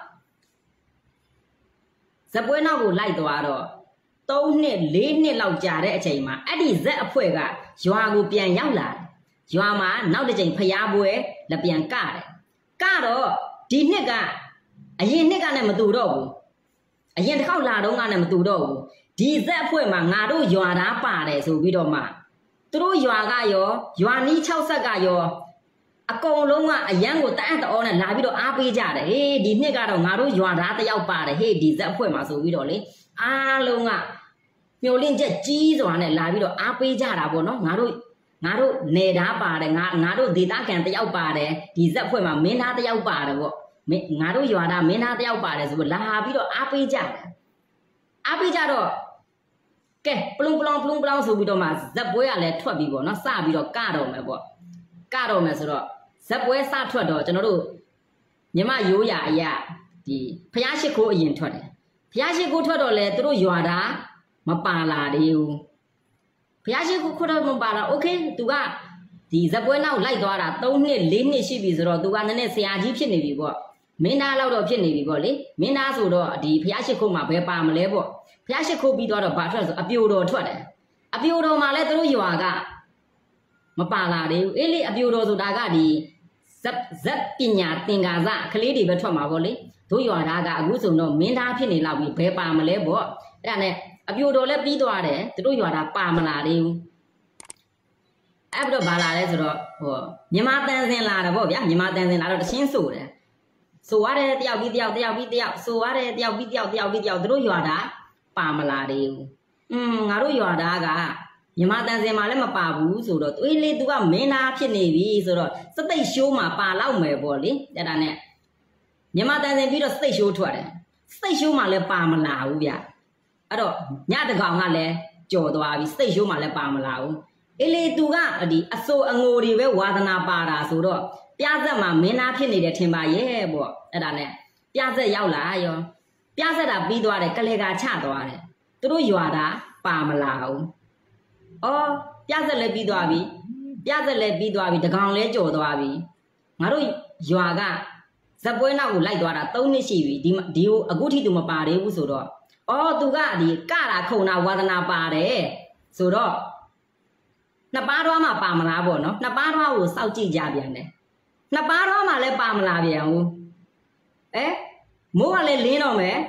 ဇက်ပွဲနောက်ကိုလိုက်သွားတော့သုံးနှစ်လေးနှစ်လောက်ကြာတဲ့အချိန်မှာအဲ့ဒီဇက်အဖွဲ့ကရွာကိုပြန်ရောက်လာတယ်ရွာမှာနောက်တစ်ချိန်ဖျားပွဲလက်ပြန်ကတယ်ကတော့ဒီနှစ်ကအရင်နှစ်ကနဲ့မတူတော့ဘူးအရင်တစ်ခေါက်လာတော့ကနဲ့မတူတော့ဘူးဒီဇက်အဖွဲ့မှာငါတို့ရွာသားပါတယ်ဆိုပြီးတော့မှသူတို့ရွာကရောရွာနီး၆ဆက်ကရောအကုန်လုံးကအရန်ကိုတအံ့တော်နဲ့လာပြီးတော့အားပေးကြတယ်ဟေးဒီနှစ်ကတော့ငါတို့ရွာသားတယောက်ပါတယ်ဟေးဒီဇက်အဖွဲ့မှာဆိုပြီးတော့လေအားလုံးကမျောလင့်ချက်ကြီးစွာနဲ့လာပြီးတော့အားပေးကြတာပေါ့နော်ငါတို့ငါတို့နေသားပါတယ်ငါငါတို့ဒေသခံတယောက်ပါတယ်ဒီဇက်အဖွဲ့မှာမင်းသားတယောက်ပါတယ်ပေါ့ငါတို့ရွာသားမင်းသားတယောက်ပါတယ်ဆိုပြီးလာပြီးတော့အားပေးကြတယ်အားပေးကြတော့ကဲပလုံပလောင်ပလုံပလောင်ဆိုပြီးတော့မှဇက်ပွဲကလည်းထွက်ပြီးပေါ့နော်စပြီးတော့ကတော့မယ်ပေါ့ကတော့မယ်ဆိုတော့ဇက်ပွဲစထွက်တော့ကျွန်တော်တို့မြမရိုးရာအရာဒီဖျားရှိခိုးအရင်ထွက်တယ်ဖျားရှိခိုးထွက်တော့လေသူတို့ရွာသားမပါလာသေးဘူးဖျားရှိခိုးထွက်တော့မပါလာโอเคသူကဒီဇက်ပွဲနောက်လိုက်သွားတာသုံးနှစ်လေးနှစ်ရှိပြီဆိုတော့သူကနည်းနည်းဆရာကြီးဖြစ်နေပြီပေါ့မင်းသားလောက်တော့ဖြစ်နေပြီပေါ့လေမင်းသားဆိုတော့ဒီဖျားရှိခိုးမှာဘယ်ပါမလဲပေါ့ဖျားရှိခိုးပြီးတော့ဘာထွက်ဆိုအပြိုတော်ထွက်တယ်အပြိုတော်မှာလဲသူတို့ရွာကမပါလာသေးဘူးအေးလေအပြိုတော်ဆိုတာကဒီဇက်ဇက်ပညာသင်္ကာစကလေးတွေပဲထွက်မှာပေါ့လေတို့ရွာသားကအခုဆိုတော့မင်းသားဖြစ်နေလောက်ပြီးဘယ်ပါမလဲပေါ့အဲ့ဒါနဲ့အပြိုတော်လည်းပြီးသွားတယ်တို့ရွာသားပါမလာသေးဘူးအဲ့ပြီးတော့ဘာလာလဲဆိုတော့ဟိုမြန်မာတန်စင်လာတယ်ပေါ့ဗျာမြန်မာတန်စင်လာတော့တချင်းဆိုတယ်ဆိုရတယ်တယောက်ပြီးတယောက်တယောက်ပြီးတယောက်ဆိုရတယ်တယောက်ပြီးတယောက်တယောက်ပြီးတယောက်တို့ရွာသားပါမလာသေးဘူးอืมငါတို့ရွာသားကမြန်မာတန်စင်မှာလည်းမပါဘူးဆိုတော့တွေးလေ तू ကမင်းသားဖြစ်နေပြီဆိုတော့စသိတ်ရှိုးမှာပါလောက်မယ်ပေါ့လေအဲ့ဒါနဲ့မြန်မာတန်စင်ပြီးတော့စသိတ်ရှိုးထွက်တယ်စသိတ်ရှိုးမှာလည်းပါမလာဘူးဗျအဲ့တော့ညတကောင်ကလည်းကြော်သွားပြီစသိတ်ရှိုးမှာလည်းပါမလာဘူးအေးလေ तू ကဒီအစိုးအငိုတွေပဲဝါသနာပါတာဆိုတော့ပြဆက်မှာမင်းသားဖြစ်နေတယ်ထင်ပါရဲ့ပေါ့အဲ့ဒါနဲ့ပြဆက်ရောက်လာရောပြဆက်တာပြီးသွားတယ်ကလေးကချသွားတယ်သူတို့ရွာသားပါမလာဘူးအော်ပြဆက်လည်းပြီးသွားပြီပြဆက်လည်းပြီးသွားပြီတကောင်လည်းကြော်သွားပြီငါတို့ရွာကဇက်ပွဲနောက်ကိုလိုက်သွားတာသုံးနှစ်ရှိပြီဒီဒီကိုအခုထိသူမပါသေးဘူးဆိုတော့အော်သူကဒီကတာခုံတာဝါသနာပါတယ်ဆိုတော့နှစ်ပါးတော်မှပါမလားပေါ့နော်နှစ်ပါးတော်ကိုစောက်ကြည့်ကြပြန်တယ်နှစ်ပါးတော်မှလည်းပါမလာပြန်ဘူးအဲမိုးကလည်းလင်းတော့မယ်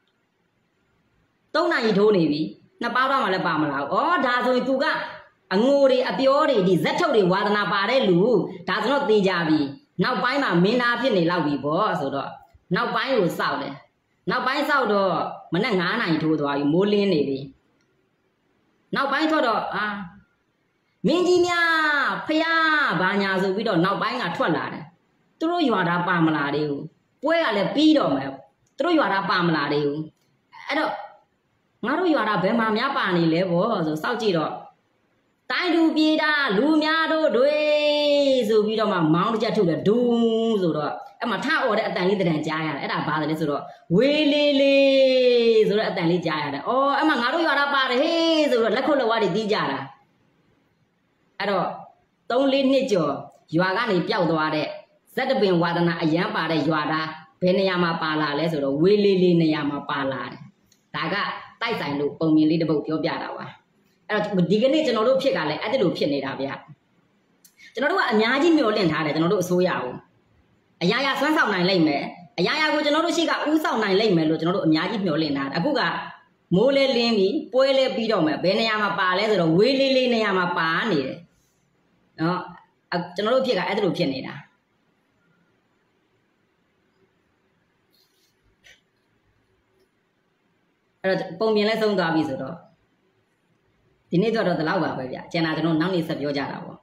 သုံးနာရီထိုးနေပြီနှစ်ပါးတော်မှလည်းပါမလာဘူးဩဒါဆိုရင် तू ကအငိုတွေအပြောတွေဒီဇက်ထုတ်တွေဝါသနာပါတဲ့လူဒါဆိုတော့သိကြပြီနောက်ပိုင်းမှာမင်းသားဖြစ်နေလောက်ပြီပေါ့ဆိုတော့နောက်ပိုင်းကိုစောက်တယ်နောက်ပိုင်းဆောက်တော့မနဲ့ငါးနိုင်ထိုးသွားပြီမိုးလင်းနေပြီနောက်ပိုင်းထွက်တော့အာမင်းကြီးများဖျားဘာညာဆိုပြီးတော့နောက်ပိုင်းကထွက်လာတယ်သူတို့ရွာသားပါမလာသေးဘူးပွဲကလည်းပြီးတော့မယ်သူတို့ရွာသားပါမလာသေးဘူးအဲ့တော့ငါတို့ရွာသားဘယ်မှာများပါနေလဲဗောဆိုစောက်ကြည့်တော့တိုင်းသူပြေးတာလူများတို့တွေဆိုပြီးတော့မှမောင်းတစ်ချက်ထုတ်တယ်ဒူးဆိုတော့အဲ့မှာထအော်တဲ့အတန်လေးတန်ကြားရတယ်အဲ့ဒါဘာလဲဆိုတော့ဝေးလေးလေးဆိုတော့အတန်လေးကြားရတယ်အော်အဲ့မှာငါတို့ရွာသားပါတယ်ဟေးဆိုတော့လက်ခုပ်လက်ဝါးတွေတီးကြတာအဲ့တော့သုံးလေးနှစ်ကျော်ရွာကနေပျောက်သွားတဲ့ဇက်တပင်ဝါဒနာအရန်ပါတဲ့ရွာသားဘယ်နေရာမှာပါလာလဲဆိုတော့ဝေးလေးလေးနေရာမှာပါလာတယ်ဒါကတိုက်ဆိုင်လို့ပုံမြင်လေးတစ်ပုဒ်ပြောပြတာပါအဲ့တော့ဒီကနေ့ကျွန်တော်တို့ဖြစ်ကလည်းအဲ့ဒီလိုဖြစ်နေတာဗျကျွန်တော်တို့ကအများကြီးမျှော်လင့်ထားတယ်ကျွန်တော်တို့အစိုးရကိုအရာရာဆွမ်းဆောင်နိုင်လိမ့်မယ်အရာရာကိုကျွန်တော်တို့ရှိကဥဆောင်နိုင်လိမ့်မယ်လို့ကျွန်တော်တို့အများကြီးမျှော်လင့်ထားတယ်အခုကမိုးလဲလင်းပြီးပွဲလဲပြီးတော့မယ်ဘယ်နေရာမှာပါလဲဆိုတော့ဝေးလေးလေးနေရာမှာပါနေတယ်နော်ကျွန်တော်တို့ဖြစ်ကအဲ့ဒီလိုဖြစ်နေတာအဲ့တော့ပုံမြင်လဲဆုံးသွားပြီဆိုတော့ဒီနေ့တော့ဒီလောက်ပါပဲဗျကျန်တာကျွန်တော်နောက်နေ့ဆက်ပြောကြတာပေါ့